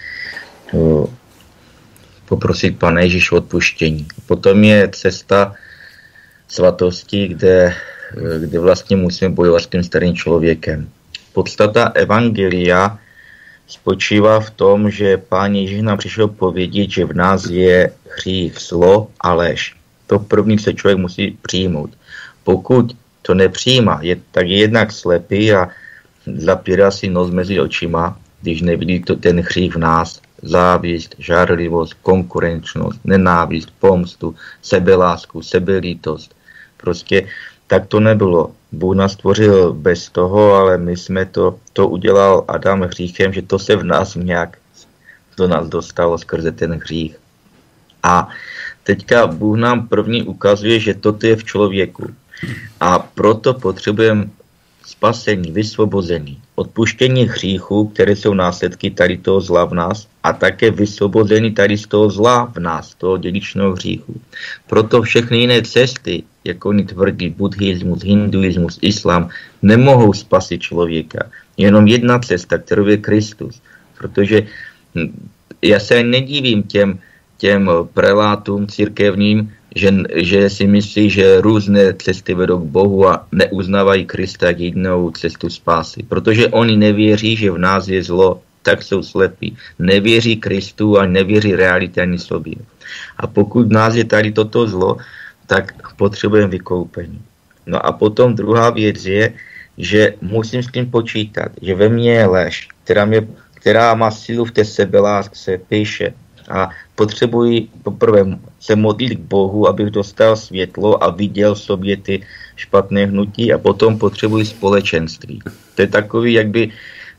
poprosit Pana Ježíše odpuštění. Potom je cesta svatosti, kde kde vlastně musíme bojovat s tím starým člověkem. Podstata evangelia spočívá v tom, že Pán Ježíš nám přišel povědět, že v nás je hřích, zlo a lež. To první se člověk musí přijmout. Pokud to nepřijímá, je, tak je jednak slepý a zapírá si nos mezi očima, když nevidí to ten hřích v nás, závist, žárlivost, konkurenčnost, nenávist, pomstu, sebelásku, sebelítost. Prostě tak to nebylo. Bůh nás stvořil bez toho, ale my jsme to, to udělal Adam hříchem, že to se v nás nějak do nás dostalo skrze ten hřích. A teďka Bůh nám první ukazuje, že toto je v člověku. A proto potřebujeme spasení, vysvobození, odpuštění hříchů, které jsou následky tady toho zla v nás, a také vysvobození tady z toho zla v nás, toho dědičného hříchu. Proto všechny jiné cesty, jako oni tvrdí, buddhismus, hinduismus, islám, nemohou spasit člověka. Jenom jedna cesta, kterou je Kristus. Protože já se nedivím těm, těm prelátům církevním, že, že si myslí, že různé cesty vedou k Bohu a neuznávají Krista jak jedinou cestu spásy. Protože oni nevěří, že v nás je zlo, tak jsou slepí. Nevěří Kristu a nevěří realitě ani sobě. A pokud v nás je tady toto zlo, tak potřebujeme vykoupení. No a potom druhá věc je, že musím s tím počítat, že ve mně je lež, která, mě, která má sílu v té sebelásce, píše. A potřebuji poprvé se modlit k Bohu, abych dostal světlo a viděl v sobě ty špatné hnutí, a potom potřebuji společenství. To je takový, jak by,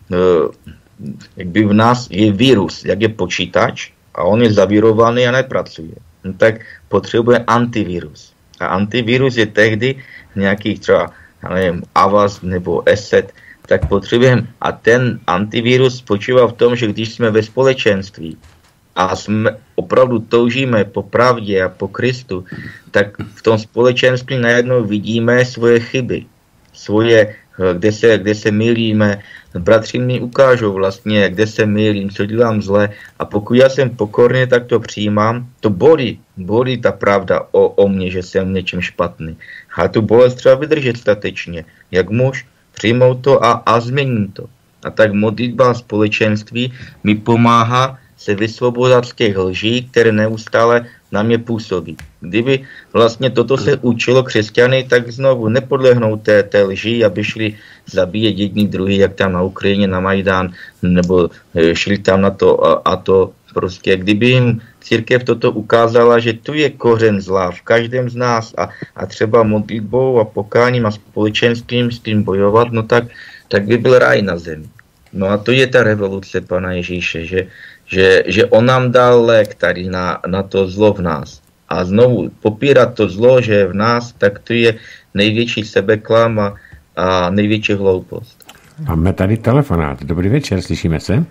jak by v nás je virus, jak je počítač a on je zavírovaný a nepracuje. No tak potřebuje antivirus. A antivirus je tehdy nějakých třeba, nevím, Avast nebo Eset, tak potřebujeme. A ten antivirus spočívá v tom, že když jsme ve společenství a jsme opravdu toužíme po pravdě a po Kristu, tak v tom společenství najednou vidíme svoje chyby, svoje, kde se, kde se mýlíme. Bratři mi ukážou vlastně, kde se mýlím, co dělám zle, a pokud já jsem pokorný, tak to přijímám. To bolí, bolí ta pravda o, o mně, že jsem něčím špatný. A tu bolest třeba vydržet statečně, jak muž, přijmout to a, a změnit to. A tak modlitba společenství mi pomáhá se vysvobozat z těch lží, které neustále na mě působí. Kdyby vlastně toto se učilo křesťany, tak znovu nepodlehnou té, té lži, aby šli zabíjet jedni druhý, jak tam na Ukrajině, na Majdán, nebo šli tam na to a, a to prostě. Kdyby jim církev toto ukázala, že tu je kořen zla v každém z nás a, a třeba modlitbou a pokáním a společenstvím s tím bojovat, no tak, tak by byl ráj na zemi. No a to je ta revoluce Pana Ježíše, že Že, že on nám dal lék tady na, na to zlo v nás. A znovu popírat to zlo, že je v nás, tak to je největší sebeklam a, a největší hloupost. Máme tady telefonát. Dobrý večer, slyšíme se?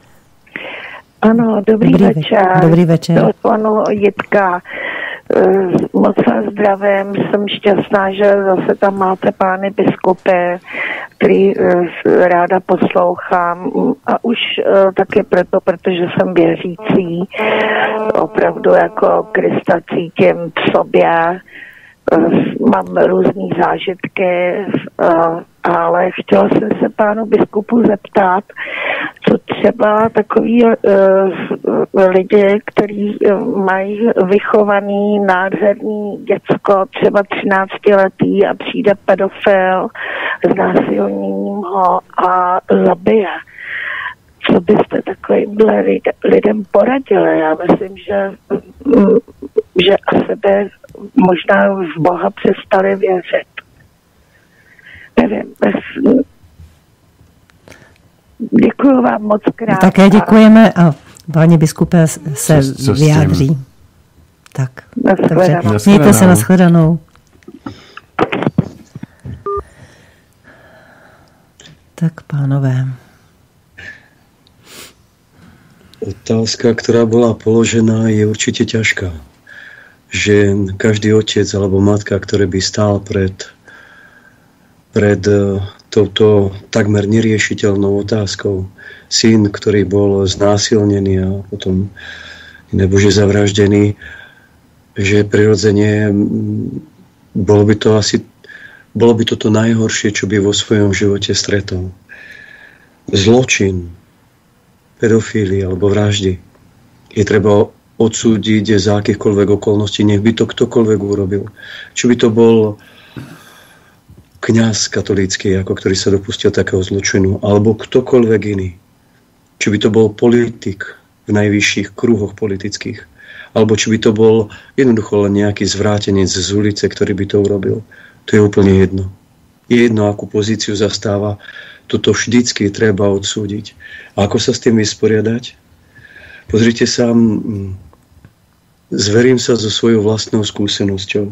Ano, dobrý, dobrý večer. Dobrý večer. Telefonu Jitka. Moc vás zdravím, jsem šťastná, že zase tam máte pány biskupy, který ráda poslouchám, a už taky proto, protože jsem věřící, opravdu jako Krista cítím v sobě, mám různý zážitky, ale chtěla jsem se pánu biskupu zeptat, co třeba takový uh, lidi, kteří mají vychovaný nádherný děcko, třeba třináctiletý, a přijde pedofil, znásilněním ho a zabije. Co byste takovým lidem poradili? Já myslím, že, že asi by možná v Boha přestali věřit. Nevím, bez... Děkuji vám moc krát. Také děkujeme a páni biskupé se co, co vyjádří. Tak, takže mějte se, nashledanou. Tak, pánové. Otázka, ktorá bola položená, je určite ťažká. Že každý otec alebo matka, ktorý by stál pred, pred touto takmer neriešiteľnou otázkou, syn, ktorý bol znásilnený a potom nebože zavraždený, že prirodzene bolo by to asi bolo by toto najhoršie, čo by vo svojom živote stretol. Zločin, pedofílie alebo vraždy je treba odsúdiť za akýchkoľvek okolností, nech by to ktokoľvek urobil. Či by to bol kňaz katolícky, ako ktorý sa dopustil takého zločinu, alebo ktokoľvek iný. či by to bol politik v najvyšších kruhoch politických, alebo či by to bol jednoducho len nejaký zvrátenec z ulice, ktorý by to urobil. To je úplne jedno. Je jedno, akú pozíciu zastáva. Toto vždycky treba odsúdiť. A ako sa s tým vysporiadať? Pozrite sa, zverím sa so svojou vlastnou skúsenosťou.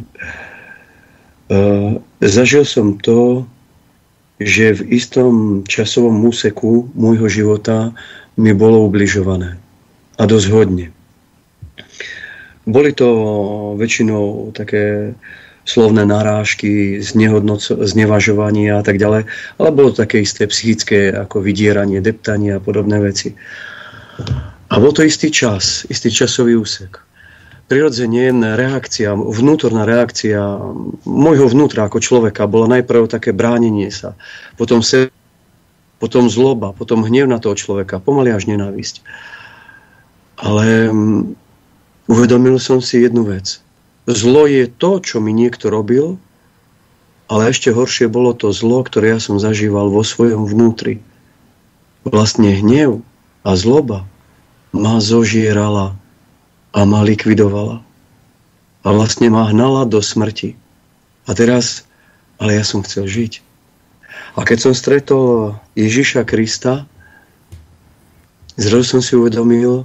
Zažil som to, že v istom časovom úseku môjho života mi bolo ubližované. A dosť hodne. Boli to väčšinou také slovné narážky, znevažovanie a tak ďalej, ale bolo to také isté psychické ako vydieranie, deptanie a podobné veci. A bol to istý čas, istý časový úsek. Prirodzene reakcia, vnútorná reakcia môjho vnútra ako človeka bola najprv také bránenie sa, potom se, potom zloba, potom hnev na toho človeka, pomaly až nenávisť. Ale uvedomil som si jednu vec. Zlo je to, čo mi niekto robil, ale ešte horšie bolo to zlo, ktoré ja som zažíval vo svojom vnútri. Vlastne hnev a zloba ma zožierala a ma likvidovala. A vlastne ma hnala do smrti. A teraz, ale ja som chcel žiť. A keď som stretol Ježiša Krista, zrazu som si uvedomil,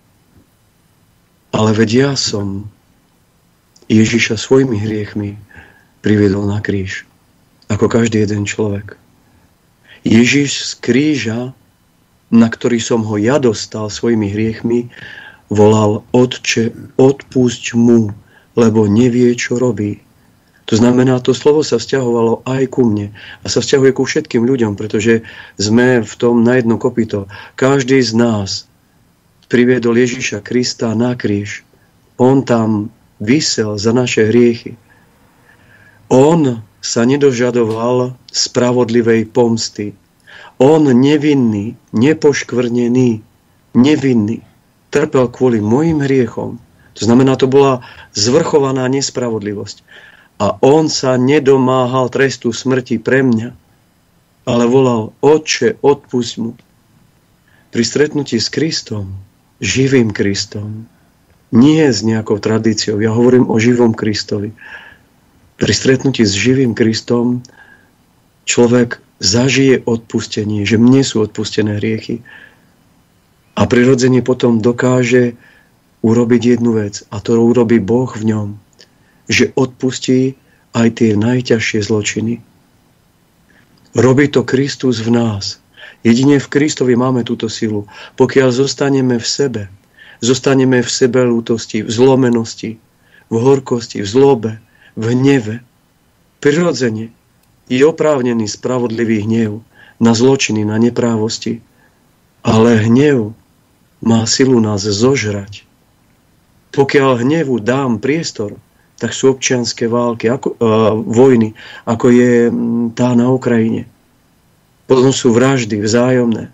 ale veď ja som Ježiša svojimi hriechmi priviedol na kríž. Ako každý jeden človek. Ježiš z kríža, na ktorý som ho ja dostal svojimi hriechmi, volal: Otče, odpusť mu, lebo nevie, čo robí. To znamená, to slovo sa vzťahovalo aj ku mne a sa vzťahuje ku všetkým ľuďom, pretože sme v tom na jedno kopyto. Každý z nás priviedol Ježiša Krista na kríž. On tam visel za naše hriechy. On sa nedožadoval spravodlivej pomsty. On nevinný, nepoškvrnený, nevinný trpel kvôli mojim hriechom. To znamená, to bola zvrchovaná nespravodlivosť. A on sa nedomáhal trestu smrti pre mňa, ale volal: Otče, odpusť mu. Pri stretnutí s Kristom, živým Kristom, nie s nejakou tradíciou, ja hovorím o živom Kristovi. Pri stretnutí s živým Kristom človek zažije odpustenie, že mne sú odpustené hriechy. A prirodzene potom dokáže urobiť jednu vec, a to urobí Boh v ňom, že odpustí aj tie najťažšie zločiny. Robí to Kristus v nás. Jedine v Kristovi máme túto silu. Pokiaľ zostaneme v sebe, zostaneme v sebelútosti, v zlomenosti, v horkosti, v zlobe, v hneve, prirodzene je oprávnený spravodlivý hnev na zločiny, na neprávosti. Ale hnev má silu nás zožrať. Pokiaľ hnevu dám priestor, tak sú občianske války, ako, uh, vojny, ako je m, tá na Ukrajine. Potom sú vraždy vzájomné.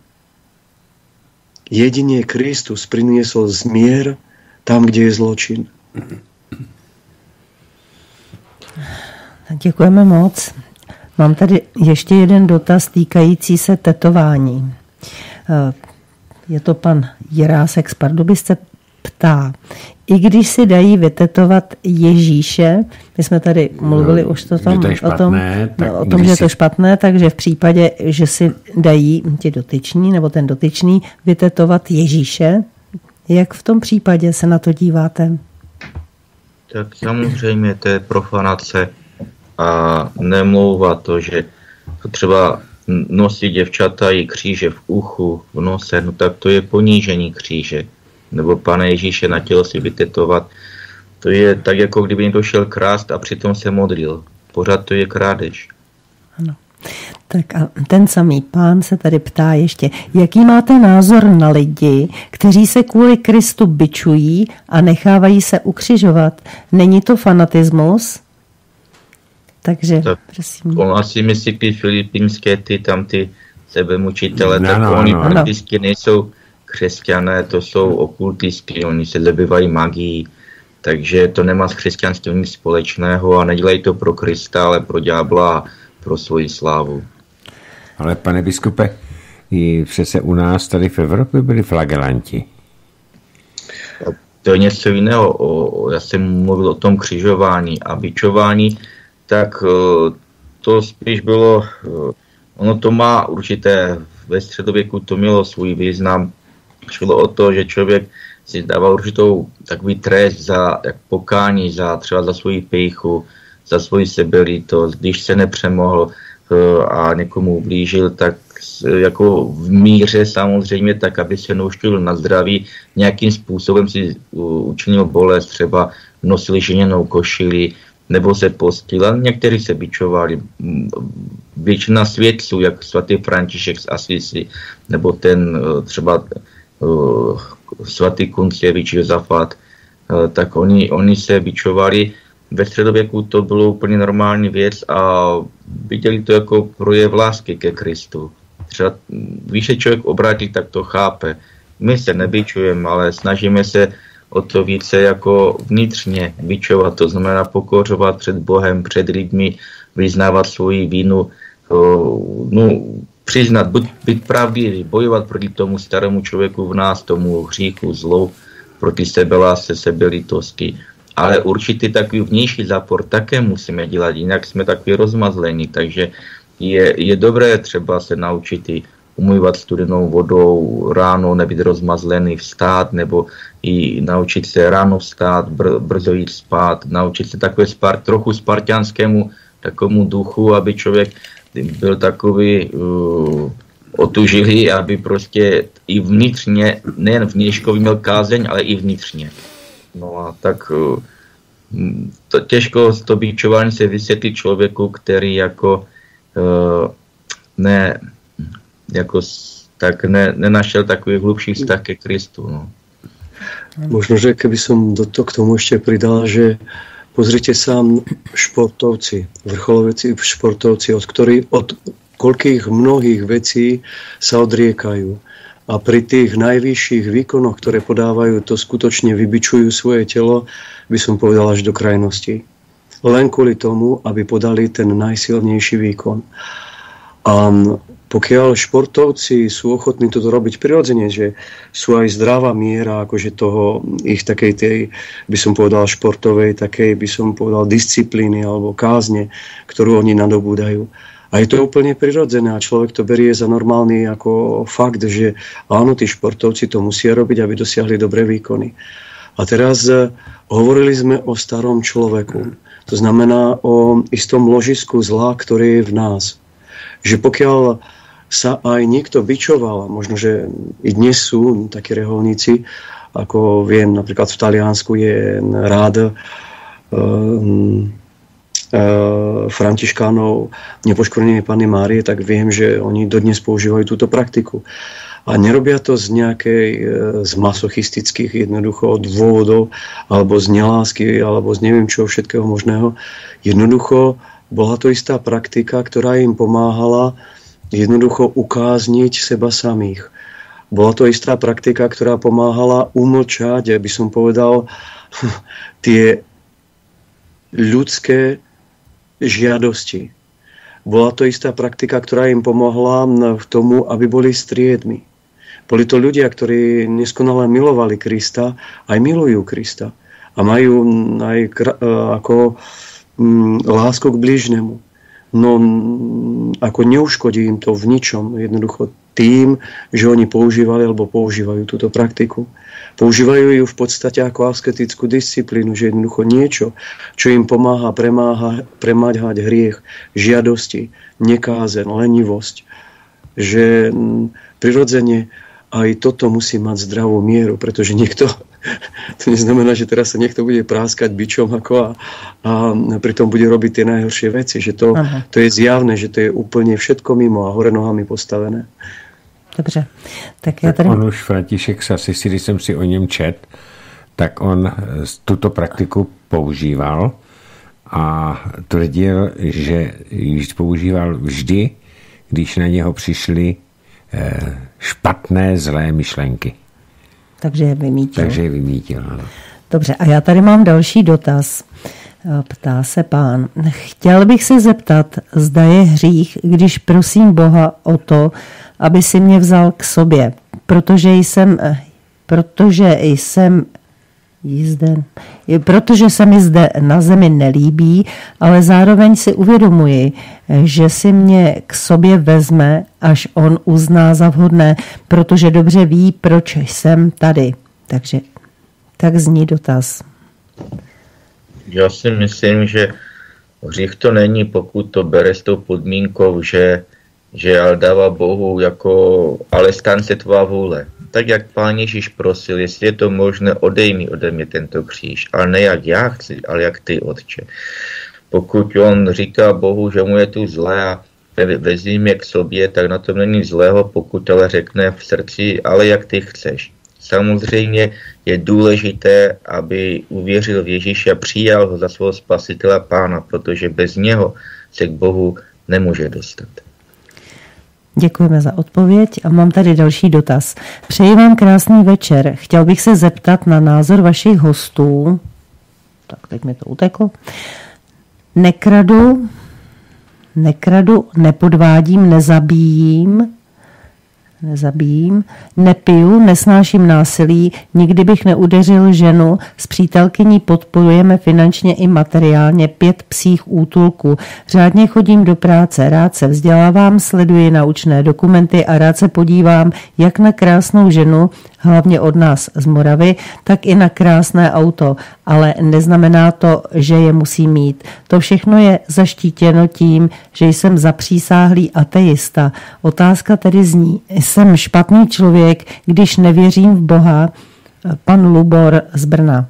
Jedine Kristus priniesol zmier tam, kde je zločin. Děkujeme moc. Mám tady ještě jeden dotaz týkající se tetování. Je to pan Jirásek z Pardubic se ptá: i když si dají vytetovat Ježíše, my jsme tady mluvili no, už to tam, to špatné, o tom, no, o tom že je to špatné, takže v případě, že si dají ti dotyční nebo ten dotyčný vytetovat Ježíše, jak v tom případě se na to díváte? Tak samozřejmě to je profanace a nemlouvá to, že třeba nosí děvčata i kříže v uchu, v nose, no tak to je ponížení kříže. Nebo Pana Ježíše na tělo si vytetovat. To je tak, jako kdyby někdo šel krást a přitom se modlil. Pořád to je krádež. Ano. Tak a ten samý pán se tady ptá ještě, jaký máte názor na lidi, kteří se kvůli Kristu bičují a nechávají se ukřižovat? Není to fanatismus? Takže, tak prosím. On asi myslí ty filipínské, ty tam ty sebemučitele, no, tak no, oni no, prakticky no. nejsou křesťané, to jsou okultistky, oni se zabývají magií, takže to nemá s křesťanstvím nic společného a nedělají to pro Krista, ale pro ďábla a pro svoji slávu. Ale pane biskupe, I přece u nás tady v Evropě byli flagelanti. To je něco jiného. O, já jsem mluvil o tom křižování a bičování, tak to spíš bylo, ono to má určité, ve středověku to mělo svůj význam. Šlo o to, že člověk si dával určitou takový trest za jak pokání, za třeba za svoji pýchu, za svoji sebelítost, když se nepřemohl a někomu ublížil, tak jako v míře samozřejmě, tak aby se neuštil na zdraví, nějakým způsobem si učinil bolest, třeba nosili ženěnou košili, nebo se postil, ale někteří se bičovali. Většina svědců, jak svatý František z Asisi, nebo ten třeba uh, svatý Kuncěvič Josafat, uh, tak oni, oni se bičovali. Ve středověku to bylo úplně normální věc a viděli to jako projev lásky ke Kristu. Třeba když se člověk obrátí, tak to chápe. My se nebičujeme, ale snažíme se o to více jako vnitřně bičovat, to znamená pokořovat před Bohem, před lidmi, vyznávat svoji vínu, no, přiznat, být, být pravdivý, bojovat proti tomu starému člověku v nás, tomu hříchu, zlou, proti sebelásce, sebelítosti. Ale určitý takový vnější zápor také musíme dělat, jinak jsme takový rozmazlení, takže je, je dobré třeba se naučit i umývat studenou vodou ráno, nebýt rozmazlený, vstát, nebo i naučit se ráno vstát, br- brzo jít spát, naučit se takové spart, trochu spartianskému takovému duchu, aby člověk byl takový uh, otužilý, aby prostě i vnitřně, nejen vnějškový měl kázeň, ale i vnitřně. No a tak uh, to těžko to bičování se vysvětlí člověku, který jako uh, ne jako tak ne, nenašel takový hlubší vztah ke Kristu. No. Možno, že keby som do toho k tomu ešte pridal, že pozrite sa športovci, vrcholoví športovci, od ktorých, od koľkých mnohých vecí sa odriekajú. A pri tých najvyšších výkonoch, ktoré podávajú, to skutočne vybičujú svoje telo, by som povedal až do krajnosti. Len kvôli tomu, aby podali ten najsilnejší výkon. A pokiaľ športovci sú ochotní toto robiť prirodzene, že sú aj zdravá miera akože toho ich takej tej, by som povedal, športovej, takej by som povedal disciplíny alebo kázne, ktorú oni nadobúdajú. A je to úplne prirodzené a človek to berie za normálny ako fakt, že áno, tí športovci to musia robiť, aby dosiahli dobré výkony. A teraz hovorili sme o starom človeku. To znamená o istom ložisku zla, ktoré je v nás. Že pokiaľ sa aj niekto bičoval, možno, že i dnes sú takí reholníci, ako viem, napríklad v Taliansku je rád um, uh, františkánov Nepoškvrnenej Panny Márie, tak viem, že oni dodnes používajú túto praktiku. A nerobia to z nejakej, z masochistických jednoducho dôvodov, alebo z nelásky, alebo z neviem čoho všetkého možného. Jednoducho bola to istá praktika, ktorá im pomáhala jednoducho ukázniť seba samých. Bola to istá praktika, ktorá pomáhala umlčať, by som povedal, tie ľudské žiadosti. Bola to istá praktika, ktorá im pomohla v tomu, aby boli striedmi. Boli to ľudia, ktorí neskonale milovali Krista, aj milujú Krista. A majú aj ako m, lásku k blížnemu. No ako neuškodí im to v ničom, jednoducho tým, že oni používali alebo používajú túto praktiku. Používajú ju v podstate ako asketickú disciplínu, že jednoducho niečo, čo im pomáha premáha, premáhať hriech, žiadosti, nekázen, lenivosť, že prirodzene aj toto musí mať zdravú mieru, pretože niekto, to neznamená, že teraz sa niekto bude práskať bičom ako a, a pritom bude robiť tie najhoršie veci, že to, to je zjavné, že to je úplne všetko mimo a hore nohami postavené. Dobře. Tak já tady... On už František Sasisi, když jsem si o něm čet, tak on tuto praktiku používal a tvrdil, že ji používal vždy, když na něho přišli špatné, zlé myšlenky. Takže je vymítil. Takže je vymítil, ano. Dobře, a já tady mám další dotaz. Ptá se pán. Chtěl bych se zeptat, zda je hřích, když prosím Boha o to, aby si mě vzal k sobě, protože jsem, protože jsem jízden, protože se mi zde na zemi nelíbí, ale zároveň si uvědomuji, že si mě k sobě vezme, až on uzná za vhodné, protože dobře ví, proč jsem tady. Takže tak zní dotaz. Já si myslím, že hřích to není, pokud to bere s tou podmínkou, že, že ale dává Bohu jako, ale stan se tvá vůle. Tak jak Pán Ježíš prosil, jestli je to možné, odej mi ode mě tento kříž, ale ne jak já chci, ale jak ty, Otče. Pokud on říká Bohu, že mu je tu zlé a vezmi mě k sobě, tak na tom není zlého, pokud ale řekne v srdci, ale jak ty chceš. Samozřejmě je důležité, aby uvěřil v Ježíše a přijal ho za svého spasitela Pána, protože bez něho se k Bohu nemůže dostat. Děkujeme za odpověď a mám tady další dotaz. Přeji vám krásný večer. Chtěl bych se zeptat na názor vašich hostů. Tak teď mi to uteklo. Nekradu, nekradu, nepodvádím, nezabíjím, nezabíjím, nepiju, nesnáším násilí, nikdy bych neudeřil ženu, s přítelkyní podporujeme finančně i materiálně pět psích útulků. Řádně chodím do práce, rád se vzdělávám, sleduji naučné dokumenty a rád se podívám jak na krásnou ženu, hlavně od nás z Moravy, tak i na krásné auto, ale neznamená to, že je musí mít. To všechno je zaštítěno tím, že jsem zapřísáhlý ateista. Otázka tedy zní, jsem špatný člověk, když nevěřím v Boha? Pan Lubor z Brna.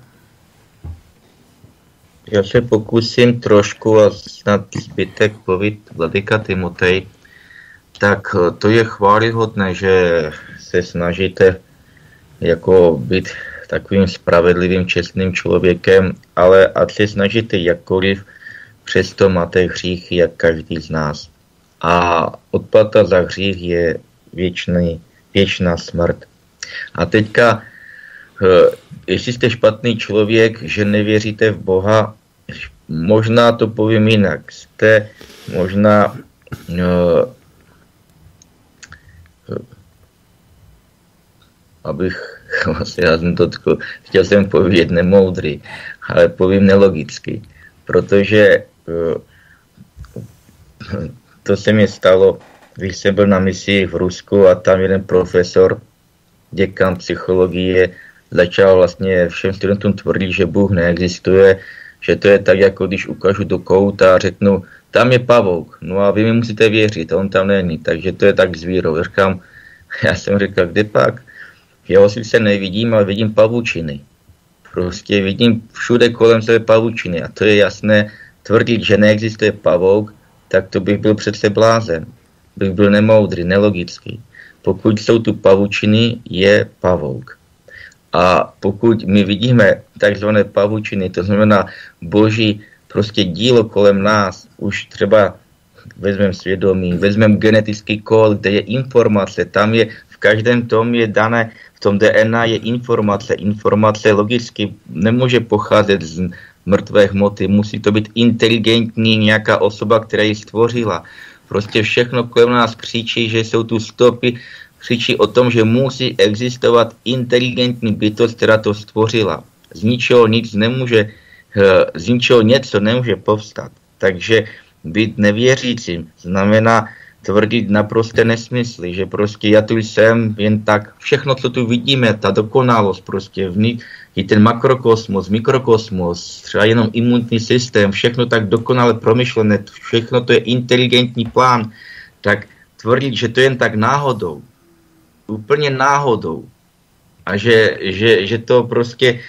Já se pokusím trošku a snad zbytek povít Vladyka Timotej. Tak to je chválihodné, že se snažíte jako být takovým spravedlivým, čestným člověkem, ale ať se snažíte jakkoliv, přesto máte hřích, jak každý z nás. A odplata za hřích je věčný, věčná smrt. A teďka, jestli jste špatný člověk, že nevěříte v Boha, možná to povím jinak. Jste možná abych vlastně, já jsem to tko, chtěl jsem povědět nemoudrý, ale povím nelogicky, protože to se mi stalo, když jsem byl na misi v Rusku a tam jeden profesor, děkan psychologie, začal vlastně všem studentům tvrdit, že Bůh neexistuje, že to je tak, jako když ukážu do kouta a řeknu, tam je pavouk, no a vy mi musíte věřit, on tam není, takže to je tak zvírou. Říkám, já jsem říkal, kde pak? Já sice nevidím, ale vidím pavučiny. Prostě vidím všude kolem sebe pavučiny a to je jasné. Tvrdit, že neexistuje pavouk, tak to bych byl přece blázen. Bych byl nemoudrý, nelogický. Pokud jsou tu pavučiny, je pavouk. A pokud my vidíme takzvané pavučiny, to znamená boží prostě dílo kolem nás, už třeba vezmeme svědomí, vezmeme genetický kód, kde je informace, tam je v každém tom je dané, v tom D N A je informace. Informace logicky nemůže pocházet z mrtvé hmoty, musí to být inteligentní nějaká osoba, která ji stvořila. Prostě všechno kolem nás křičí, že jsou tu stopy, křičí o tom, že musí existovat inteligentní bytost, která to stvořila. Z ničeho nic nemůže, z ničeho něco nemůže povstat. Takže být nevěřícím znamená tvrdit naprosté nesmysly, že prostě já tu jsem jen tak, všechno, co tu vidíme, ta dokonalost prostě, vnitř, i ten makrokosmos, mikrokosmos, třeba jenom imunitní systém, všechno tak dokonale promyšlené, všechno to je inteligentní plán, tak tvrdit, že to je jen tak náhodou, úplně náhodou a že, že, že to prostě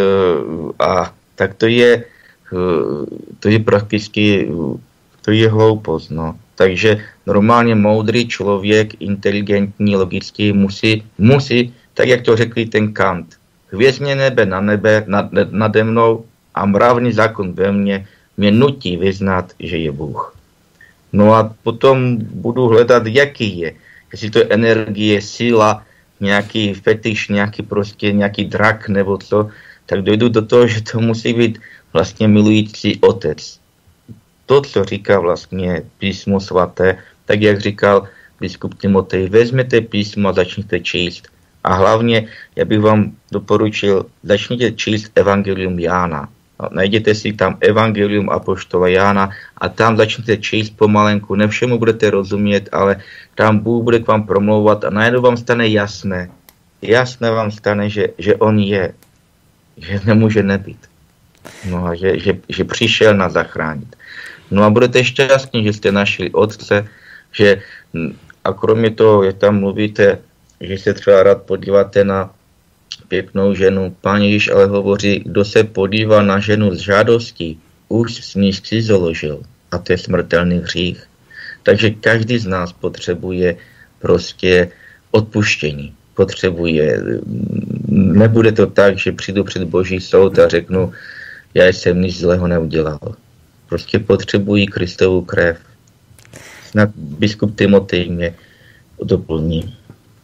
a tak to je to je prakticky to je hloupost, no. Takže normálně moudrý člověk, inteligentní, logický, musí, musí, tak jak to řekl ten Kant, hvězdně nebe na nebe nad, nade mnou a mravný zákon ve mně mě nutí vyznat, že je Bůh. No a potom budu hledat, jaký je. Jestli to je energie, síla, nějaký fetiš, nějaký prostě nějaký drak nebo co, tak dojdu do toho, že to musí být vlastně milující otec. To, co říká vlastně písmo svaté, tak jak říkal biskup Timotej, vezměte písmo a začněte číst. A hlavně, já bych vám doporučil, začněte číst Evangelium Jána. Najděte si tam Evangelium apoštola Jána a tam začněte číst pomalenku. Ne všemu budete rozumět, ale tam Bůh bude k vám promlouvat a najednou vám stane jasné. Jasné vám stane, že, že on je. Že nemůže nebýt. No a že, že, že přišel nás zachránit. No a budete šťastní, že jste našli otce, že a kromě toho, že tam mluvíte, že se třeba rád podíváte na pěknou ženu. Pán Ježíš ale hovoří, kdo se podívá na ženu z žádostí, už s ní si založil. A to je smrtelný hřích. Takže každý z nás potřebuje prostě odpuštění. Potřebuje, nebude to tak, že přijdu před Boží soud a řeknu, já jsem nic zlého neudělal. Prostě potřebují Kristovu krev. Snad biskup Timotej mě doplní.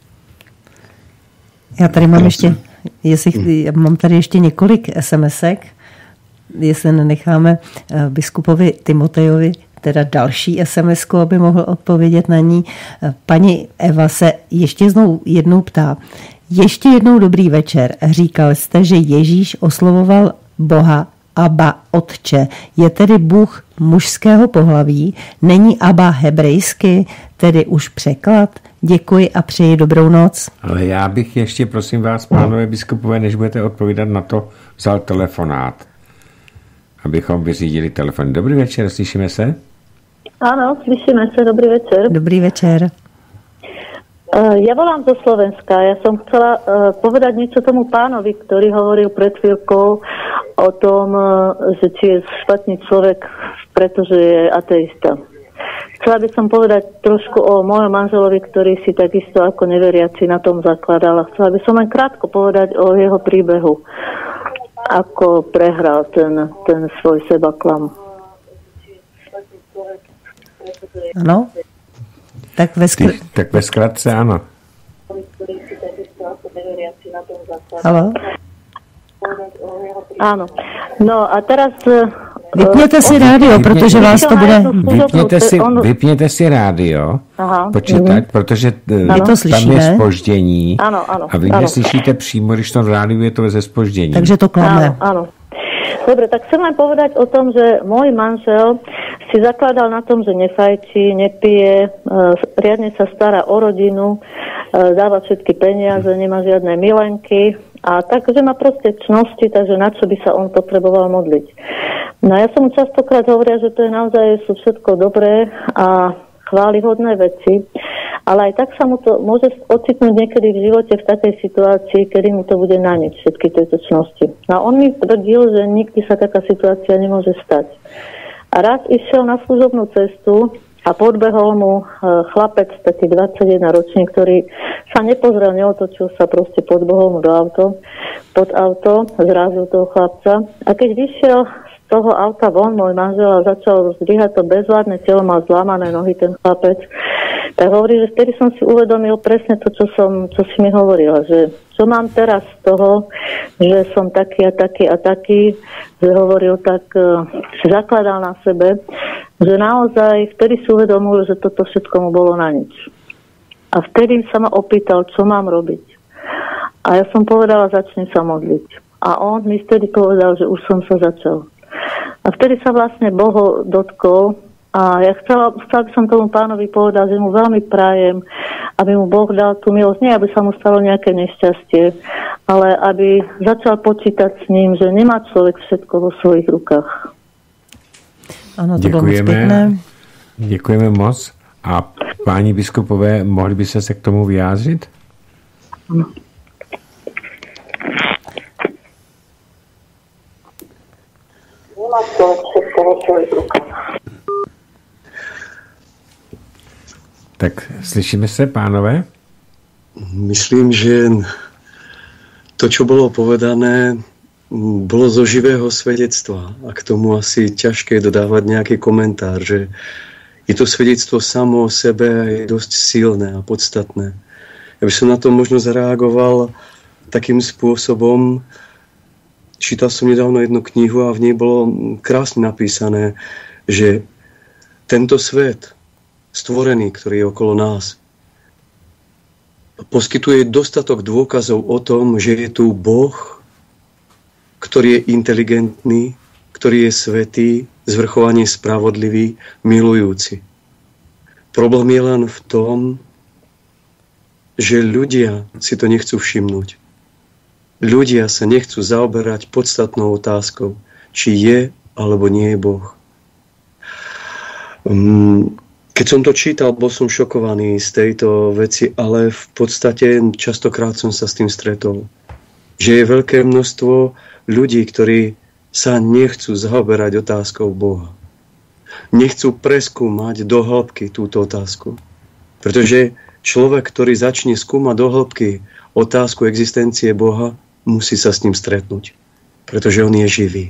Já tady mám ještě, jestli, mám tady ještě několik SMSek, jestli nenecháme biskupovi Timotejovi teda další SMSku, aby mohl odpovědět na ní. Paní Eva se ještě znovu jednou ptá. Ještě jednou dobrý večer. Říkal jste, že Ježíš oslovoval Boha Abba, Otče. Je tedy Bůh mužského pohlaví? Není Abba hebrejsky, tedy už překlad? Děkuji a přeji dobrou noc. Ale já bych ještě, prosím vás, pánové biskupové, než budete odpovídat na to, vzal telefonát, abychom vyřídili telefon. Dobrý večer, slyšíme se? Áno, slyšíme sa, dobrý večer. Dobrý večer. Ja volám zo Slovenska. Ja som chcela povedať niečo tomu pánovi, ktorý hovoril pred chvíľkou o tom, že či je špatný človek, pretože je ateista. Chcela by som povedať trošku o mojom manželovi, ktorý si takisto ako neveriaci na tom zakladal. Chcela by som len krátko povedať o jeho príbehu, ako prehral ten, ten svoj sebaklam. Ano? Tak ve, skr... Ty, tak ve skratce ano. Haló? Áno. No a teraz... Vypněte si rádio, vypněte, protože vás to bude... Vypněte si, vypněte si rádio, Aha. počítač, mm-hmm. protože ano. tam je zpoždění ano, ano, a vy ano. neslyšíte přímo, když to v rádiu je to ze zpoždění. Takže to klame. Áno, áno. Dobre, tak chcem len povedať o tom, že môj manžel si zakladal na tom, že nefajčí, nepije, e, riadne sa stará o rodinu, e, dáva všetky peniaze, nemá žiadne milenky a takže má proste čnosti, takže na čo by sa on potreboval modliť. No ja som mu častokrát hovorila, že to je naozaj sú všetko dobré a chválihodné veci, ale aj tak sa mu to môže ocitnúť niekedy v živote v takej situácii, kedy mu to bude na nič, všetky tieto čnosti. A on mi tvrdil, že nikdy sa taká situácia nemôže stať. A raz išiel na služobnú cestu a podbehol mu chlapec, taký dvadsaťjeden ročný, ktorý sa nepozrel, neotočil sa, proste podbehol mu do auto, pod auto, zrazil toho chlapca. A keď vyšiel toho auta von, môj manžel a začal zdvíhať to bezvládne telo, mal zlámané nohy ten chlapec, tak hovorí, že vtedy som si uvedomil presne to, čo, som, čo si mi hovorila, že čo mám teraz z toho, že som taký a taký a taký, že hovoril tak, uh, si zakladal na sebe, že naozaj vtedy si uvedomil, že toto všetko mu bolo na nič. A vtedy sa ma opýtal, čo mám robiť. A ja som povedala, začni sa modliť. A on mi vtedy povedal, že už som sa začal. A vtedy sa vlastne Boh dotkol a ja chcela, chcela by som tomu pánovi povedať, že mu veľmi prajem, aby mu Boh dal tú milosť, nie aby sa mu stalo nejaké nešťastie, ale aby začal počítať s ním, že nemá človek všetko vo svojich rukách. Ano, to děkujeme, bylo moc pěkné. Děkujeme moc. A páni biskupové, mohli by se k tomu vyjádřit? Ano. Tak slyšíme se, pánové? Myslím, že to, čo bolo povedané, bolo zo živého svedectva. A k tomu asi ťažké dodávať nejaký komentár, že je to svedectvo samo o sebe a je dosť silné a podstatné. Ja by som na to možno zareagoval takým spôsobom. Čítal som nedávno jednu knihu a v nej bolo krásne napísané, že tento svet stvorený, ktorý je okolo nás, poskytuje dostatok dôkazov o tom, že je tu Boh, ktorý je inteligentný, ktorý je svätý, zvrchovane spravodlivý, milujúci. Problém je len v tom, že ľudia si to nechcú všimnúť. Ľudia sa nechcú zaoberať podstatnou otázkou, či je alebo nie je Boh. Keď som to čítal, bol som šokovaný z tejto veci, ale v podstate častokrát som sa s tým stretol. Že je veľké množstvo ľudí, ktorí sa nechcú zaoberať otázkou Boha. Nechcú preskúmať do hĺbky túto otázku. Pretože človek, ktorý začne skúmať do hĺbky otázku existencie Boha, musí sa s ním stretnúť. Pretože on je živý.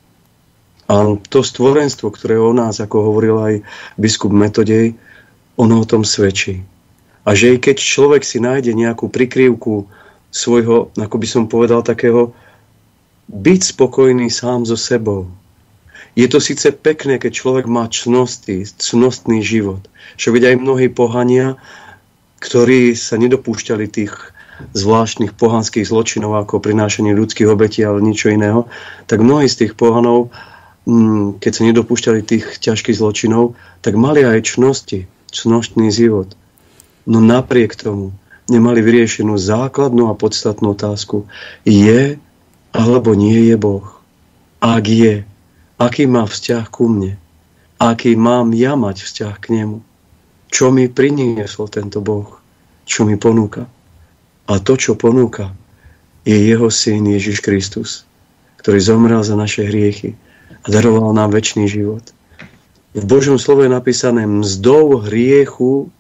A to stvorenstvo, ktoré o nás, ako hovoril aj biskup Metodej, ono o tom svedčí. A že keď človek si nájde nejakú prikryvku svojho, ako by som povedal, takého byť spokojný sám so sebou. Je to síce pekné, keď človek má cnosti, cnostný život. Čo vedia aj mnohí pohania, ktorí sa nedopúšťali tých zvláštnych pohanských zločinov, ako prinášanie ľudských obetí, ale ničo iného, tak mnohí z tých pohanov, keď sa nedopúšťali tých ťažkých zločinov, tak mali aj čnosti, cnostný život. No napriek tomu nemali vyriešenú základnú a podstatnú otázku. Je alebo nie je Boh? Ak je, aký má vzťah ku mne? Aký mám ja mať vzťah k nemu? Čo mi priniesol tento Boh? Čo mi ponúka? A to, čo ponúka, je jeho syn Ježiš Kristus, ktorý zomrel za naše hriechy a daroval nám večný život. V Božom slove je napísané, mzdou hriechu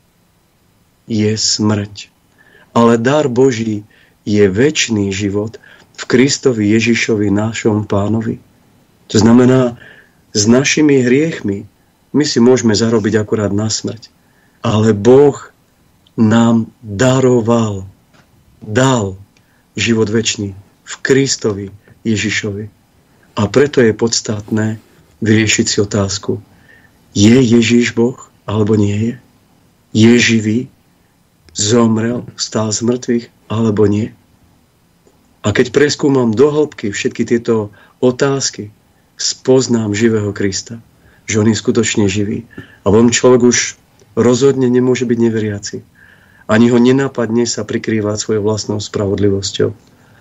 je smrť. Ale dar Boží je večný život v Kristovi Ježišovi, našom Pánovi. To znamená, s našimi hriechmi my si môžeme zarobiť akurát na smrť. Ale Boh nám daroval, dal život večný v Kristovi Ježišovi. A preto je podstatné vyriešiť si otázku. Je Ježiš Boh, alebo nie je? Je živý? Zomrel? Stál z mŕtvych, alebo nie? A keď preskúmam do hĺbky všetky tieto otázky, spoznám živého Krista, že on je skutočne živý. A on človek už rozhodne nemôže byť neveriaci. Ani ho nenapadne sa prikrývať svojou vlastnou spravodlivosťou.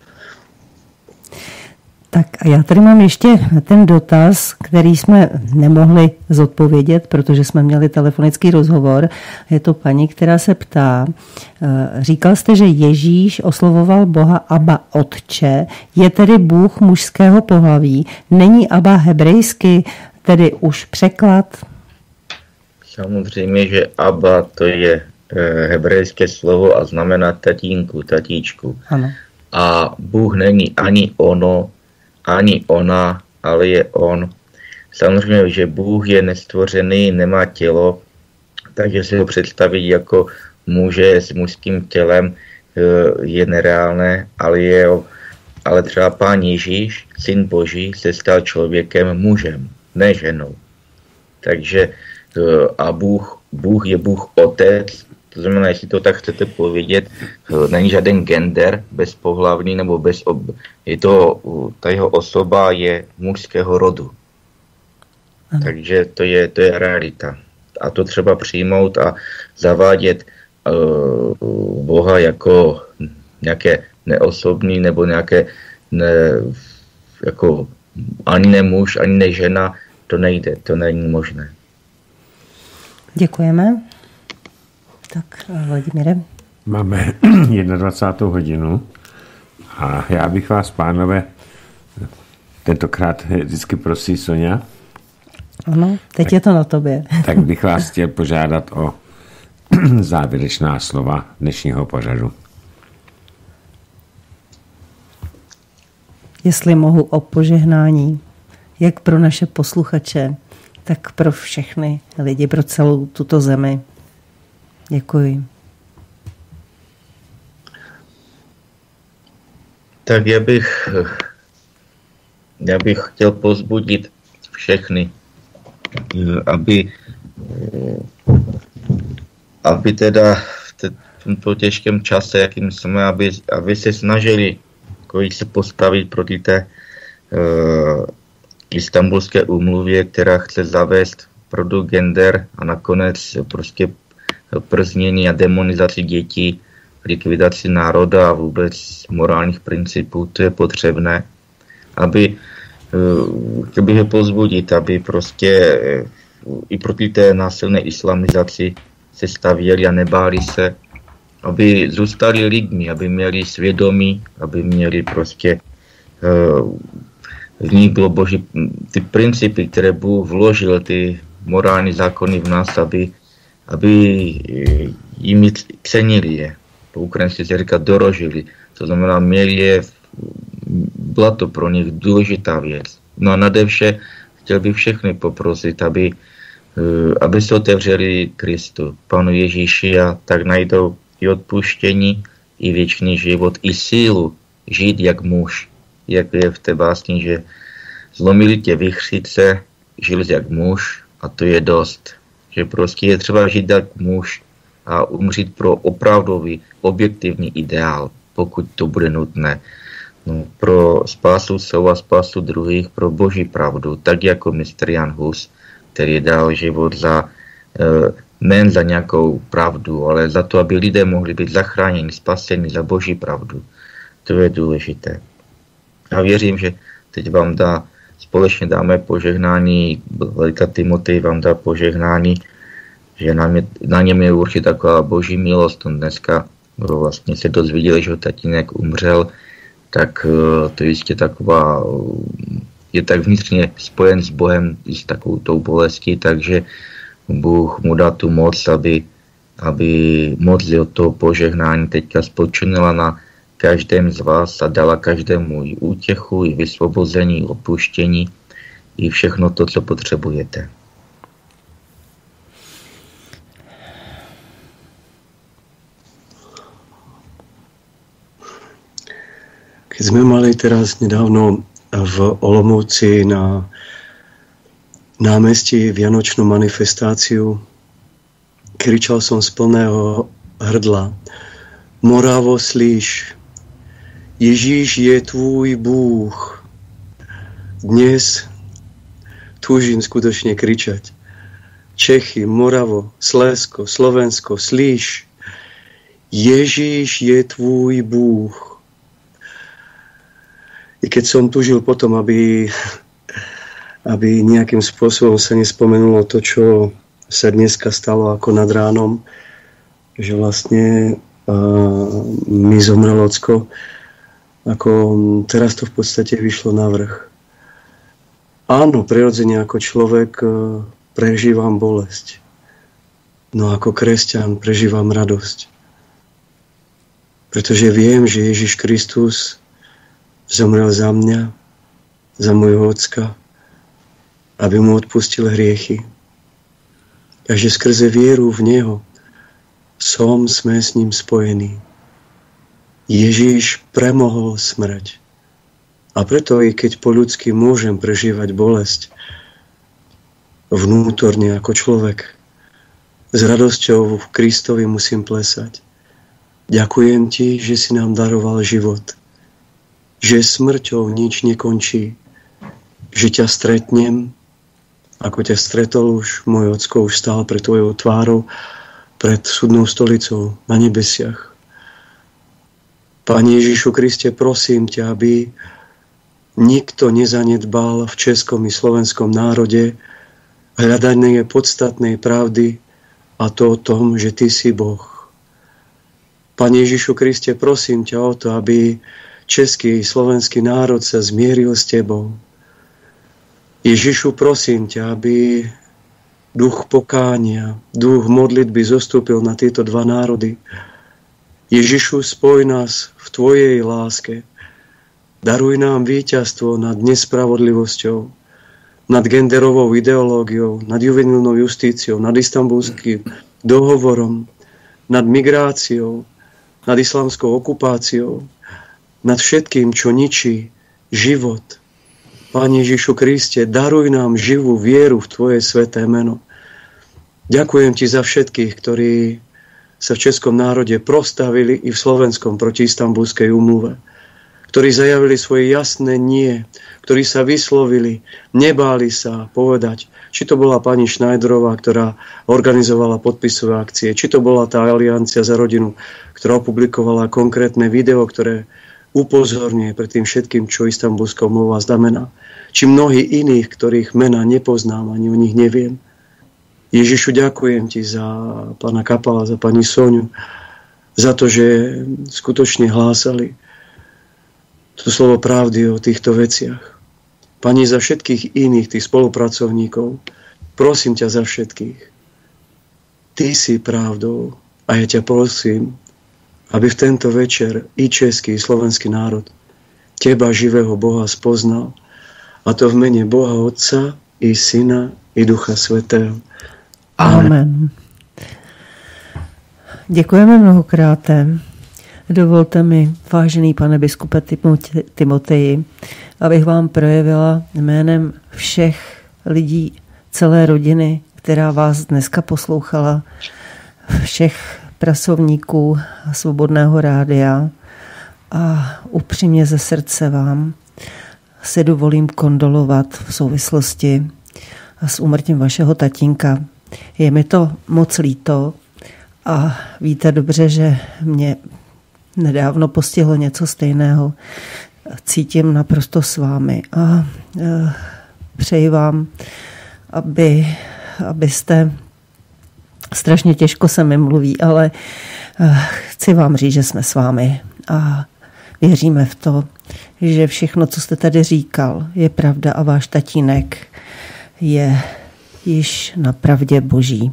Tak a já tady mám ještě ten dotaz, který jsme nemohli zodpovědět, protože jsme měli telefonický rozhovor. Je to paní, která se ptá, říkal jste, že Ježíš oslovoval Boha Abba Otče, je tedy Bůh mužského pohlaví, není Abba hebrejsky, tedy už překlad? Samozřejmě, že Abba to je hebrejské slovo a znamená tatínku, tatíčku. Ano. A Bůh není ani ono, ani ona, ale je on. Samozřejmě, že Bůh je nestvořený, nemá tělo, takže si ho představit jako muže s mužským tělem je nereálné, ale, je, ale třeba Pán Ježíš, Syn Boží, se stal člověkem mužem, ne ženou. Takže a Bůh, Bůh je Bůh Otec, to znamená, jestli to tak chcete povědět, není žádný gender bezpohlavný, nebo bez ob... je to, ta jeho osoba je mužského rodu. Aha. Takže to je, to je realita. A to třeba přijmout a zavádět uh, Boha jako nějaké neosobní, nebo nějaké ne, jako ani ne muž, ani ne žena, to nejde, to není možné. Děkujeme. Tak, Vladimíre. Máme dvacátou hodinu a já bych vás, pánové, tentokrát vždycky prosí Sonia. Ano, teď tak, je to na tobě. Tak bych vás chtěl požádat o závěrečná slova dnešního pořadu. Jestli mohu, o požehnání, jak pro naše posluchače, tak pro všechny lidi, pro celou tuto zemi. Děkuji. Tak já bych, já bych chtěl povzbudit všechny, aby, aby teda v tomto těžkém čase, jakým jsme, aby, aby se snažili se postavit proti té uh, Istanbulské úmluvě, která chce zavést produkt gender a nakonec prostě prznění a demonizaci dětí, likvidaci národa a vůbec morálních principů. To je potřebné, aby uh, chtěl bych je pozbudit, aby prostě uh, i proti té násilné islamizaci se stavěli a nebáli se, aby zůstali lidmi, aby měli svědomí, aby měli prostě uh, v nich bylo boží, ty principy, které Bůh vložil, ty morální zákony v nás, aby, aby jimi cenili je. Po ukrajinsky se říká dorožili. To znamená, měli je, byla to pro nich důležitá věc. No a nade vše chtěl bych všechny poprosit, aby, aby se otevřeli Kristu, Panu Ježíši, a tak najdou i odpuštění, i věčný život, i sílu žít jak muž. Jak je v té básni, že zlomili tě vichřice, žil jak muž a to je dost. Že prostě je třeba žít jak muž a umřít pro opravdový, objektivní ideál, pokud to bude nutné. No, pro spásu svou a spásu druhých, pro boží pravdu, tak jako mistr Jan Hus, který dal život za, nejen za nějakou pravdu, ale za to, aby lidé mohli být zachráněni, spaseni za boží pravdu. To je důležité. A věřím, že teď vám dá, společně dáme požehnání, Velika Timotej vám dá požehnání, že na, mě, na něm je určitě taková boží milost. On dneska vlastně se dozvěděl, že ho tatínek umřel, tak to je jistě taková, je tak vnitřně spojen s Bohem i s takovou tou bolestí, takže Bůh mu dá tu moc, aby, aby moc od toho požehnání teďka spočinula na každém z vás a dala každému i útěchu, i vysvobození, i opuštění, i všechno to, co potřebujete. Keď sme mali teraz nedávno v Olomouci na námestí vianočnú manifestáciu, kričal som z plného hrdla: Moravo, slíš, Ježíš je tvůj Bůh. Dnes túžim skutočne kričať: Čechy, Moravo, Slezsko, Slovensko, slíš, Ježíš je tvůj Bůh. I keď som túžil potom, aby, aby nejakým spôsobom sa nespomenulo to, čo sa dneska stalo ako nad ránom, že vlastne uh, mi zomrel ocko, ako teraz to v podstate vyšlo na vrch. Áno, prirodzene ako človek uh, prežívam bolesť. No ako kresťan prežívam radosť. Pretože viem, že Ježiš Kristus zomrel za mňa, za môjho ocka, aby mu odpustil hriechy. A že skrze vieru v Neho som, sme s ním spojení. Ježíš premohol smrť. A preto, i keď po ľudsky môžem prežívať bolesť, vnútorne ako človek, s radosťou v Kristovi musím plesať. Ďakujem ti, že si nám daroval život, že smrťou nič nekončí, že ťa stretnem, ako ťa stretol už, môj ocko už stál pred tvojou tvárou, pred súdnou stolicou na nebesiach. Pane Ježišu Kriste, prosím ťa, aby nikto nezanedbal v českom i slovenskom národe hľadanie podstatnej pravdy, a to o tom, že ty si Boh. Pane Ježišu Kriste, prosím ťa o to, aby český i slovenský národ sa zmieril s tebou. Ježišu, prosím ťa, aby duch pokánia, duch modlitby zostúpil na tieto dva národy. Ježišu, spoj nás v tvojej láske. Daruj nám víťazstvo nad nespravodlivosťou, nad genderovou ideológiou, nad juvenilnou justíciou, nad istanbulským dohovorom, nad migráciou, nad islamskou okupáciou, nad všetkým, čo ničí život. Pane Ježišu Kriste, daruj nám živú vieru v tvoje sveté meno. Ďakujem ti za všetkých, ktorí sa v českom národe prostavili i v slovenskom proti Istanbulskej úmluve, ktorí zajavili svoje jasné nie, ktorí sa vyslovili, nebáli sa povedať, či to bola pani Schneiderová, ktorá organizovala podpisové akcie, či to bola tá Aliancia za rodinu, ktorá opublikovala konkrétne video, ktoré upozorňuje pred tým všetkým, čo Istanbulská úmluva znamená. Či mnohí iných, ktorých mena nepoznám, ani o nich neviem. Ježišu, ďakujem ti za pána Kapala, za pani Soňu, za to, že skutočne hlásali to slovo pravdy o týchto veciach. Pani, za všetkých iných, tých spolupracovníkov, prosím ťa za všetkých. Ty si pravdou a ja ťa prosím, aby v tento večer i český, i slovenský národ teba, živého Boha, spoznal. A to v mene Boha Otca, i Syna, i Ducha Svätého. Amen. Děkujeme mnohokrát. Dovolte mi, vážený pane biskupe Timoteji, abych vám projevila jménem všech lidí, celé rodiny, která vás dneska poslouchala, všech pracovníků Svobodného rádia, a upřímně ze srdce vám si dovolím kondolovat v souvislosti s úmrtím vašeho tatínka. Je mi to moc líto a víte dobře, že mě nedávno postihlo něco stejného. Cítím naprosto s vámi a přeji vám, aby, abyste, strašně těžko se mi mluví, ale chci vám říct, že jsme s vámi a věříme v to, že všechno, co jste tady říkal, je pravda a váš tatínek je již na pravdě Boží.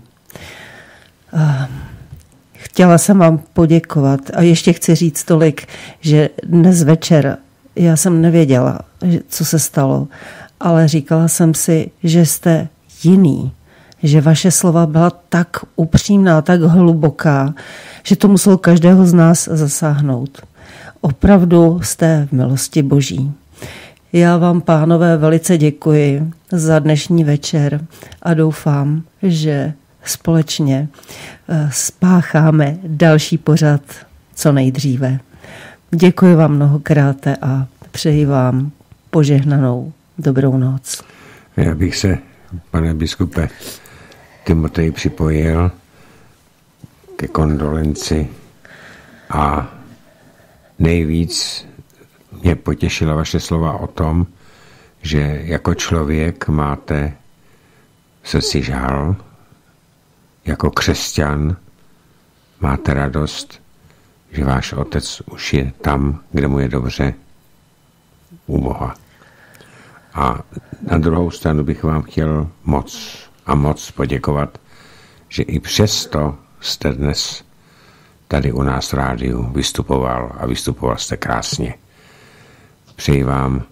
Chtěla jsem vám poděkovat a ještě chci říct tolik, že dnes večer já jsem nevěděla, co se stalo, ale říkala jsem si, že jste jiný, že vaše slova byla tak upřímná, tak hluboká, že to muselo každého z nás zasáhnout. Opravdu jste v milosti Boží. Já vám, pánové, velice děkuji za dnešní večer a doufám, že společně spácháme další pořad co nejdříve. Děkuji vám mnohokrát a přeji vám požehnanou dobrou noc. Já bych se, pane biskupe Timoteji, připojil ke kondolenci a nejvíc mě potěšila vaše slova o tom, že jako člověk máte v srdci žál, jako křesťan máte radost, že váš otec už je tam, kde mu je dobře, u Boha. A na druhou stranu bych vám chtěl moc a moc poděkovat, že i přesto jste dnes tady u nás v rádiu vystupoval a vystupoval jste krásně. Přeji vám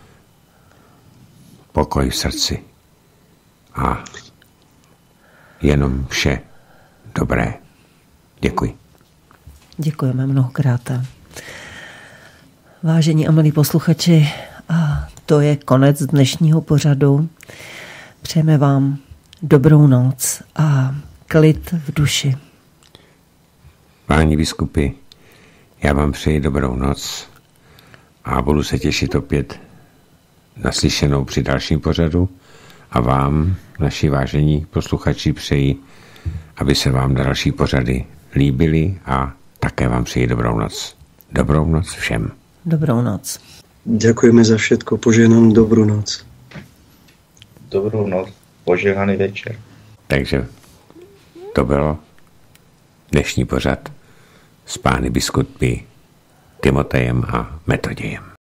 pokoj v srdci a jenom vše dobré. Děkuji. Děkujeme mnohokrát. Vážení a milí posluchači, a to je konec dnešního pořadu. Přejeme vám dobrou noc a klid v duši. Páni biskupy, já vám přeji dobrou noc a budu se těšit opět naslyšenou při dalším pořadu a vám, naši vážení posluchači, přeji, aby se vám další pořady líbily a také vám přeji dobrou noc. Dobrou noc všem. Dobrou noc. Ďakujeme za všetko. Požehnanú dobrú noc. Dobrou noc. Požehnaný večer. Takže to bylo dnešní pořad s pány biskupy Timotejem a Metodějem.